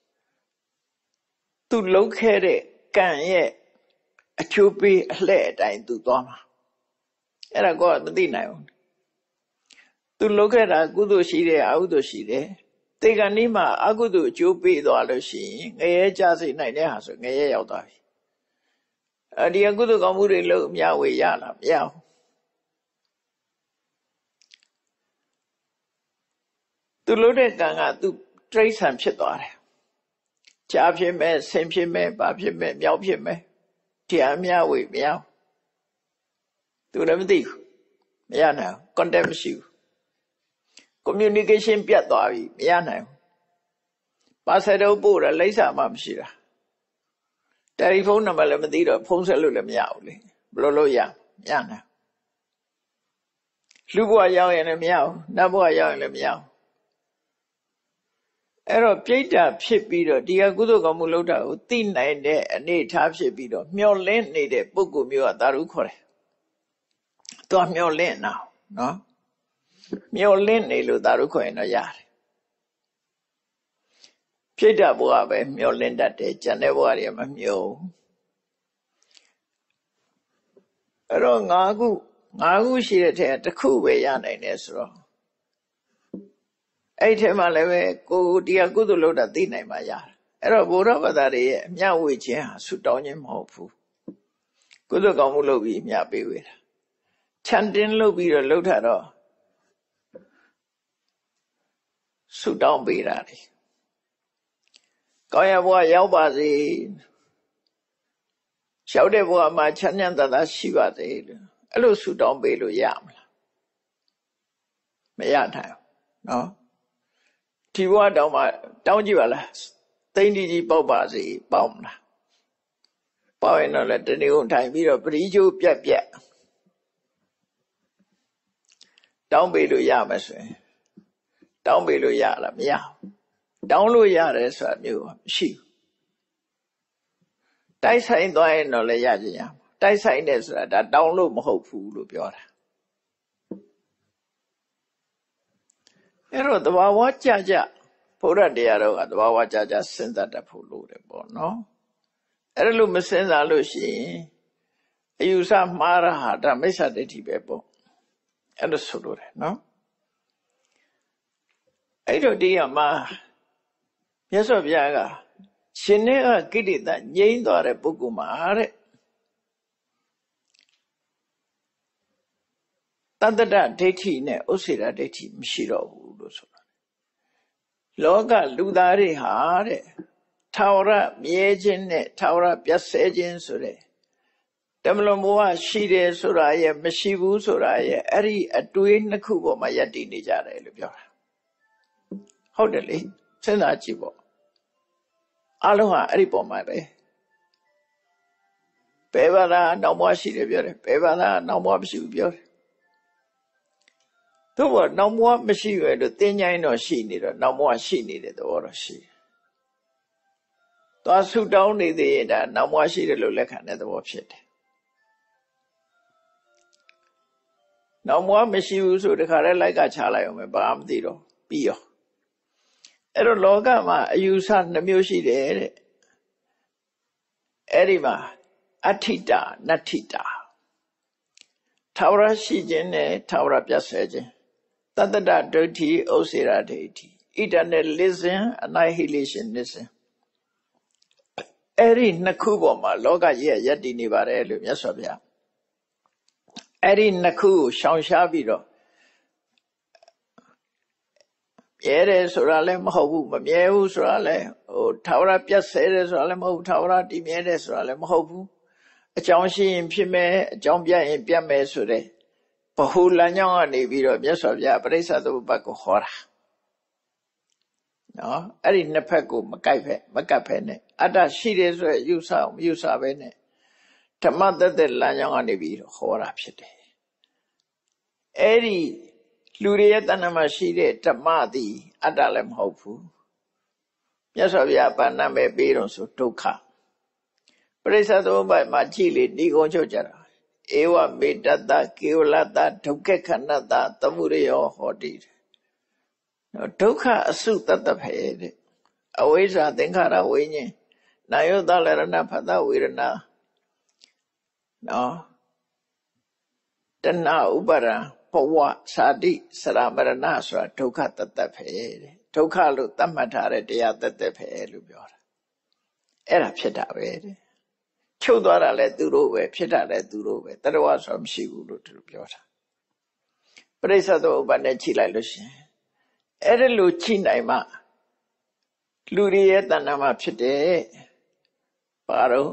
သူလှုပ်ခဲ့တဲ့ကံရဲ့အကျိုးပေးအလှဲ့အတိုင်းသူသွားမှာအဲ့ဒါကိုမသိနိုင်ဘူးသူလှုပ်ခဲ့တာကုသိုလ်ရှိတယ်အကုသိုလ်ရှိတယ်တေကံဒီမှာအကုသိုလ်အကျိုးပေးသွားလို့ရှိရင်ငရဲကြစေနိုင်တဲ့ဟာဆိုငရဲရောက်သွားပြီဒီအကုသိုလ်ကောင်းမှုတွေလို့အများဝေရလားမရဘူးသူလှုပ်တဲ့ကံကသူတိရစ္ဆာန်ဖြစ်သွားတယ်ကြားဖြစ်မဲ့ဆင်ဖြစ်မဲ့ဘာဖြစ်မဲ့မြောက်ဖြစ်မဲ့တရားအများဝေမရဘူးသူလည်းမသိဘူးမရနိုင်ဘူး contact မရှိဘူး communication ပြတ်သွားပြီမရနိုင်ဘူးပါဆယ်တော့ပို့တာလိပ်စာမှမရှိတာတယ်လီဖုန်းနံပါတ်လည်းမသိတော့ဖုန်းဆက်လို့လည်းမရဘူးလေဘယ်လိုလုပ်ရမရနိုင်လူဘဝရောက်ရင်လည်းမရဘူးနတ်ဘဝရောက်ရင်လည်းမရဘူးအဲ့တော့ပြိတ္တာဖြစ်ပြီးတော့ဒီကကုသိုလ်ကောင်းမှုလုပ်တာကိုသိနိုင်တဲ့အနေထားဖြစ်ပြီးတော့မျောလင့်နေတဲ့ပုဂ္ဂိုလ်မျိုးကသာရုခေါ်တယ်သူကမျောလင့်တာနော်မျောလင့်နေလို့သာရုခေါ်ရင်တော့ရတယ်ပြိတ္တာဘဝပဲမျောလင့်တတ်တယ်ကျန်တဲ့ဘဝတွေမမျောဘူးအဲ့တော့5ခုရှိတဲ့ထဲတစ်ခုပဲရနိုင်တယ်ဆိုတော့အဲ့ထဲမှာလည်းပဲကိုတရားကုသိုလ်လုပ်တာသိနိုင်မှရတယ်အဲ့တော့ဘုရားဘာသာတွေရဲ့အမြတ်ဝေခြင်းဟာဆုတောင်းခြင်းမဟုတ်ဘူးကုသိုလ်ကောင်းမှုလုပ်ပြီးအမြတ်ပေးဝေတာခြံတင်းလုပ်ပြီးတော့လုပ်တာတော့ဆုတောင်းပေးတာလေကောင်းရဘဝရောက်ပါစေလျှောက်တဲ့ဘဝမှာချမ်းချမ်းသာသာရှိပါစေလို့အဲ့လိုဆုတောင်းပေးလို့ရမလားမရနိုင်ဘူးနော်ဒီဘဝတောင်းမှတောင်းကြည့်ပါလားသိမ့်ကြီးပေါက်ပါစေပေါက်မလားပေါက်ရင်တော့လည်းတနေ့ကုန်ထိုင်ပြီးတော့ပရိချိုးပြက်ပြက်တောင်းပေးလို့ရမယ်ဆိုရင်တောင်းပေးလို့ရလားမရဘူးတောင်းလို့ရတယ်ဆိုတာမျိုးမရှိဘူးတိုက်ဆိုင်သွားရင်တော့လည်းရကြရမှာတိုက်ဆိုင်တယ်ဆိုတာဒါတောင်းလို့မဟုတ်ဘူးလို့ပြောတာအဲ့တော့တဘာဝကြကြဘုရားတရားတော်ကတဘာဝကြကြစဉ်းစားတတ်ဖို့လိုတယ်ပေါ့နော်အဲ့လိုမစဉ်းစားလို့ရှိရင်အယူဆမှားတာဟာဒါမိစ္ဆာဒိဋ္ဌိပဲပေါ့အဲ့လိုဆိုလို့တယ်နော်အဲ့တော့ဒီကမှာမြတ်စွာဘုရားကရှင်နဲ့ကိဋ္တငြိမ်းသွားတဲ့ပုဂ္ဂိုလ်မှာတဲ့တတ္တဒဒိဋ္ဌိနဲ့ဥစ္စေတဒိဋ္ဌိမရှိတော့ဘူးလို့ဆိုတာလောကလူသားတွေဟာတဲ့ထာဝရမြဲခြင်းနဲ့ထာဝရပြတ်ဆဲခြင်းဆိုတဲ့တမလွန်ဘဝရှိတယ်ဆိုတာရဲ့မရှိဘူးဆိုတာရဲ့အဲ့ဒီအတွေးနှစ်ခုပေါ်မှာယက်တည်နေကြတယ်လို့ပြောတာဟုတ်တယ်လေစဉ်းစားကြည့်ပေါ့အလုံးဟာအဲ့ဒီပေါ်မှာပဲဘယ်ဘာသာနောက်ဘဝရှိတယ်ပြောတယ်ဘယ်ဘာသာနောက်ဘဝမရှိဘူးပြောတယ်သို့တော့နောက်ဘဝမရှိရလို့သင်္ချိုင်းတော့ရှိနေတော့နောက်ဘဝရှိနေတဲ့သဘောတော့ရှိတယ်သွားဆူတောင်းနေသေးရင်ဒါနောက်မှရှိတယ်လို့လက်ခံတဲ့သဘောဖြစ်တယ်နောက်မှမရှိဘူးဆိုတခါတည်းလိုက်ကချလိုက်အောင်ပဲဘာမှမသိတော့ပြီးရောအဲ့တော့လောကမှာအယူဆနှမျိုးရှိတယ်တဲ့အဲ့ဒီမှာအဋ္ဌိတာနတ္ထိတာထာဝရရှိခြင်းနဲ့ထာဝရပြတ်ဆဲခြင်းတတ္တဒဒုဋ္ဌိဥစ္စေရဒိဋ္ဌိ eternalism annihilationism အဲ့ဒီနှစ်ခုပေါ်မှာလောကကြီးရဲ့ယက်တည်နေပါတယ်လို့မြတ်စွာဘုရားအဲ့ဒီနှစ်ခုကိုရှောင်ရှားပြီးတော့မြဲတယ်ဆိုတာလည်းမဟုတ်ဘူးမမြဲဘူးဆိုတာလည်းထာဝရပြတ်ဆဲတယ်ဆိုတာလည်းမဟုတ်ဘူးထာဝရတည်မြဲတယ်ဆိုတာလည်းမဟုတ်ဘူးအကြောင်းရှိရင်ဖြစ်မယ်အကြောင်းပြရင်ပြတ်မယ်ဆိုတဲ့ဘဟုလမ်းကြောင်းကနေပြီးတော့မြတ်စွာဘုရားပရိစ္ဆသမုပ္ပါဒ်ကိုဟောတာနော်အဲ့ဒီနှစ်ဖက်ကိုမကပ်ဖက်နဲ့အတ္တရှိတယ်ဆိုရယ်ယူဆအောင်မယူဆပဲနဲ့ဓမ္မသက်သက်လမ်းကြောင်းကနေပြီးတော့ဟောတာဖြစ်တယ်အဲ့ဒီလူတွေရဲ့တဏ္ဍာမှာရှိတဲ့ဓမ္မသည်အတ္တလည်းမဟုတ်ဘူးမြတ်စွာဘုရားဗာဏမဲပေးတော့ဆိုဒုက္ခပရိစ္ဆသမုပ္ပါဒ်မှာကြည့်လေဒီကုန်းချုပ်ကြတာဧဝမေတ္တကေဝလတဒုက္ခခဏတသမုဒယောဟောတိဒုက္ခအစုတတ္တဖေတဲ့အဝိဇ္ဇာသင်္ခါရဝိညာဉ်နာယောတလရဏဖသဝေဒနာနော်တဏှာဥပါဒံဘဝသာတိစရမရဏဆိုတာဒုက္ခတတ္တဖေတဲ့ဒုက္ခလို့သတ်မှတ်ထားတဲ့တရားတတ္တဖေလို့ပြောတာအဲ့ဒါဖြစ်တာပဲတဲ့ချုပ်သွားတာလဲသူတို့ပဲဖြစ်တာလဲသူတို့ပဲတတဝါဆိုမရှိဘူးလို့သူတို့ပြောတာပရိစ္ဆသမုပ္ပါဒ်နဲ့ချိန်လိုက်လို့ရှိရင်အဲ့ဒါလို့ချိန်နိုင်မှလူတွေရဲ့တဏ္ဍာမှာဖြစ်တယ်ဘာလို့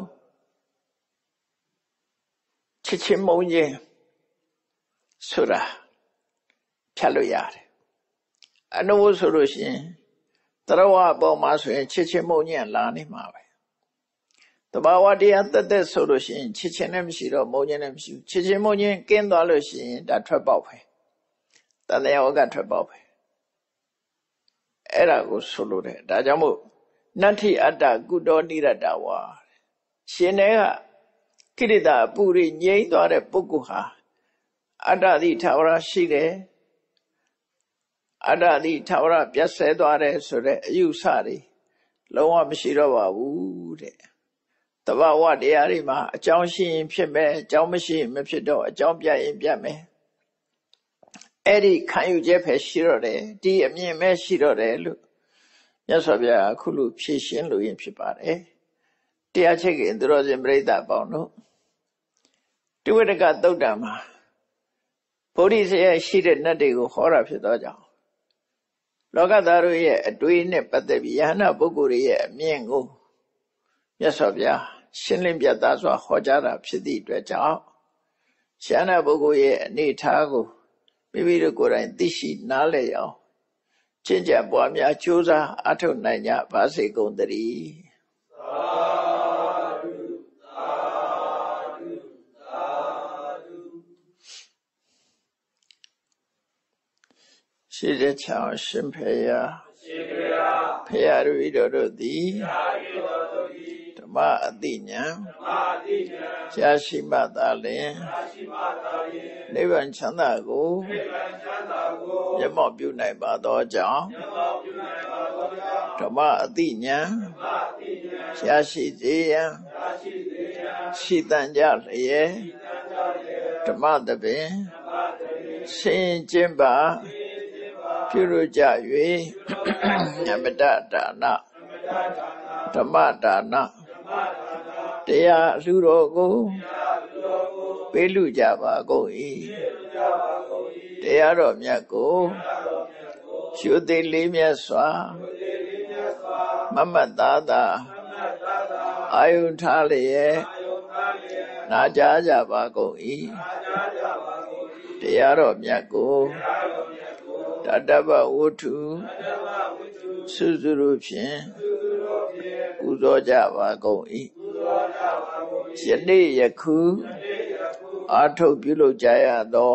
ချစ်ချင်းမုန်းခြင်းဆိုတာဖြတ်လို့ရတယ်အနုဆိုလို့ရှိရင်တရဝအပေါ်မှာဆိုရင်ချစ်ချင်းမုန်းခြင်းလာနေမှာပဲတဘာဝတရားတက်တက်ဆိုလို့ရှိရင်ချစ်ချင်းလည်းမရှိတော့မုန်းခြင်းလည်းမရှိဘူးချစ်ချင်းမုန်းခြင်းကင်းသွားလို့ရှိရင်ဒါထွက်ပေါက်ပဲတန်တရားဝကထွက်ပေါက်ပဲအဲ့ဒါကိုဆိုလို့တယ်ဒါကြောင့်မို့နတ္ထိအတ္တကုတောနိရတ္တဝါရှင်တွေကကိရိတာအပူရိငြိမ့်သွားတဲ့ပုဂ္ဂိုလ်ဟာအတ္တတိထာဝရရှိတယ်အတ္တတိထာဝရပြတ်ဆဲသွားတယ်ဆိုတဲ့အယူဆတွေလုံးဝမရှိတော့ပါဘူးတဲ့တဘာဝတရားတွေမှာအကြောင်းရှိရင်ဖြစ်မယ်အကြောင်းမရှိရင်မဖြစ်တော့အကြောင်းပြရင်ပြမယ်အဲ့ဒီခံယူချက်ပဲရှိတော့တယ်ဒီအမြင်ပဲရှိတော့တယ်လို့မြတ်စွာဘုရားအခုလိုဖြည့်ရှင်းလို့ရင်ဖြစ်ပါတယ်တရားချက်ကင်သူတော်စင်ပြိဿပေါင်းတို့တိဝတ္တကသုတ်တံမှာဗုဒ္ဓဆရာရှိတဲ့နတ်တွေကိုဟောတာဖြစ်သောကြောင့်လောကသားတို့ရဲ့အတွေးနဲ့ပတ်သက်ပြီးယဟနာပုဂ္ဂိုလ်တွေရဲ့အမြင်ကိုမြတ်စွာဘုရားရှင်းလင်းပြသစွာဟောကြားတာဖြစ်သည့်အတွက်ကြောင့်ယဟနာပုဂ္ဂိုလ်ရဲ့အနေအထားကိုမိမိတို့ကိုယ်တိုင်သိရှိနားလည်အောင်ကျင့်ကြံပွားများကြိုးစားအထောက်နိုင်ကြပါစေကုန်သတည်းရှိတဲ့ချောင်းရှင်ဖေယဖေယရူဤတို့သည်ဓမ္မအတိညာရရှိမှသာလျှင်နိဗ္ဗာန်ချမ်းသာကိုမျက်မှောက်ပြုနိုင်ပါသောကြောင့်ဓမ္မအတိညာရရှိစေရန်ရှိတန်ကြလျက်ဓမ္မသဘင်ဆင်ကျင့်ပါပြုလို့ကြ၍ညမတဒါနဓမ္မဒါနတရားလူတော်ကိုပေးလူကြပါကုန်၏တရားတော်မြတ်ကိုရှုသိလေးမြတ်စွာမမတ်သားသာအာယုထားလျက်နာကြားကြပါကုန်၏တရားတော်မြတ်ကိုတတ္တဗဝတ္ထုစုစုတို့ဖြင့်ပူဇော်ကြပါကုန်၏ယနေ့ယခုအာထုတ်ပြုလုပ်ကြရသော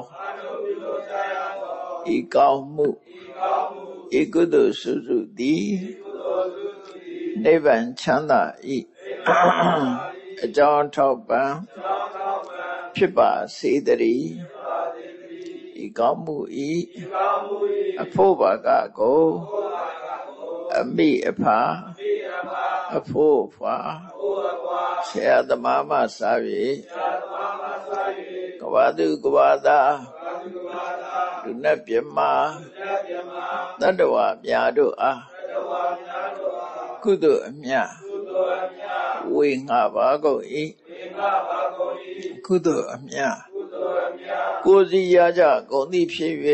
ဤကောင်းမှုဤကုသိုလ်စုစုသည်နိဗ္ဗာန်ချမ်းသာ၏အကြောင်းထောက်ပံ့ဖြစ်ပါစေတည်းဤကောင်းမှု၏အဖို့ပါကကိုအမိအဖအဖို့အဖွာဆရာသမားမှစ၍ကဘာသူကဘာသာလူနဲ့ပြမတတ္တဝါများတို့အားကုသိုလ်အမြတ်ဝေငှပါကုန်၏ကုသိုလ်အမြတ်ကိုယ်စီရကြကုန်သည်ဖြစ်၍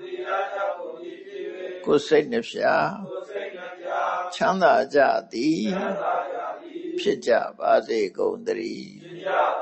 ကိုယ်စိတ်နှဖျားချမ်းသာကြသည်ဖြစ်ကြပါစေကုန်သတည်း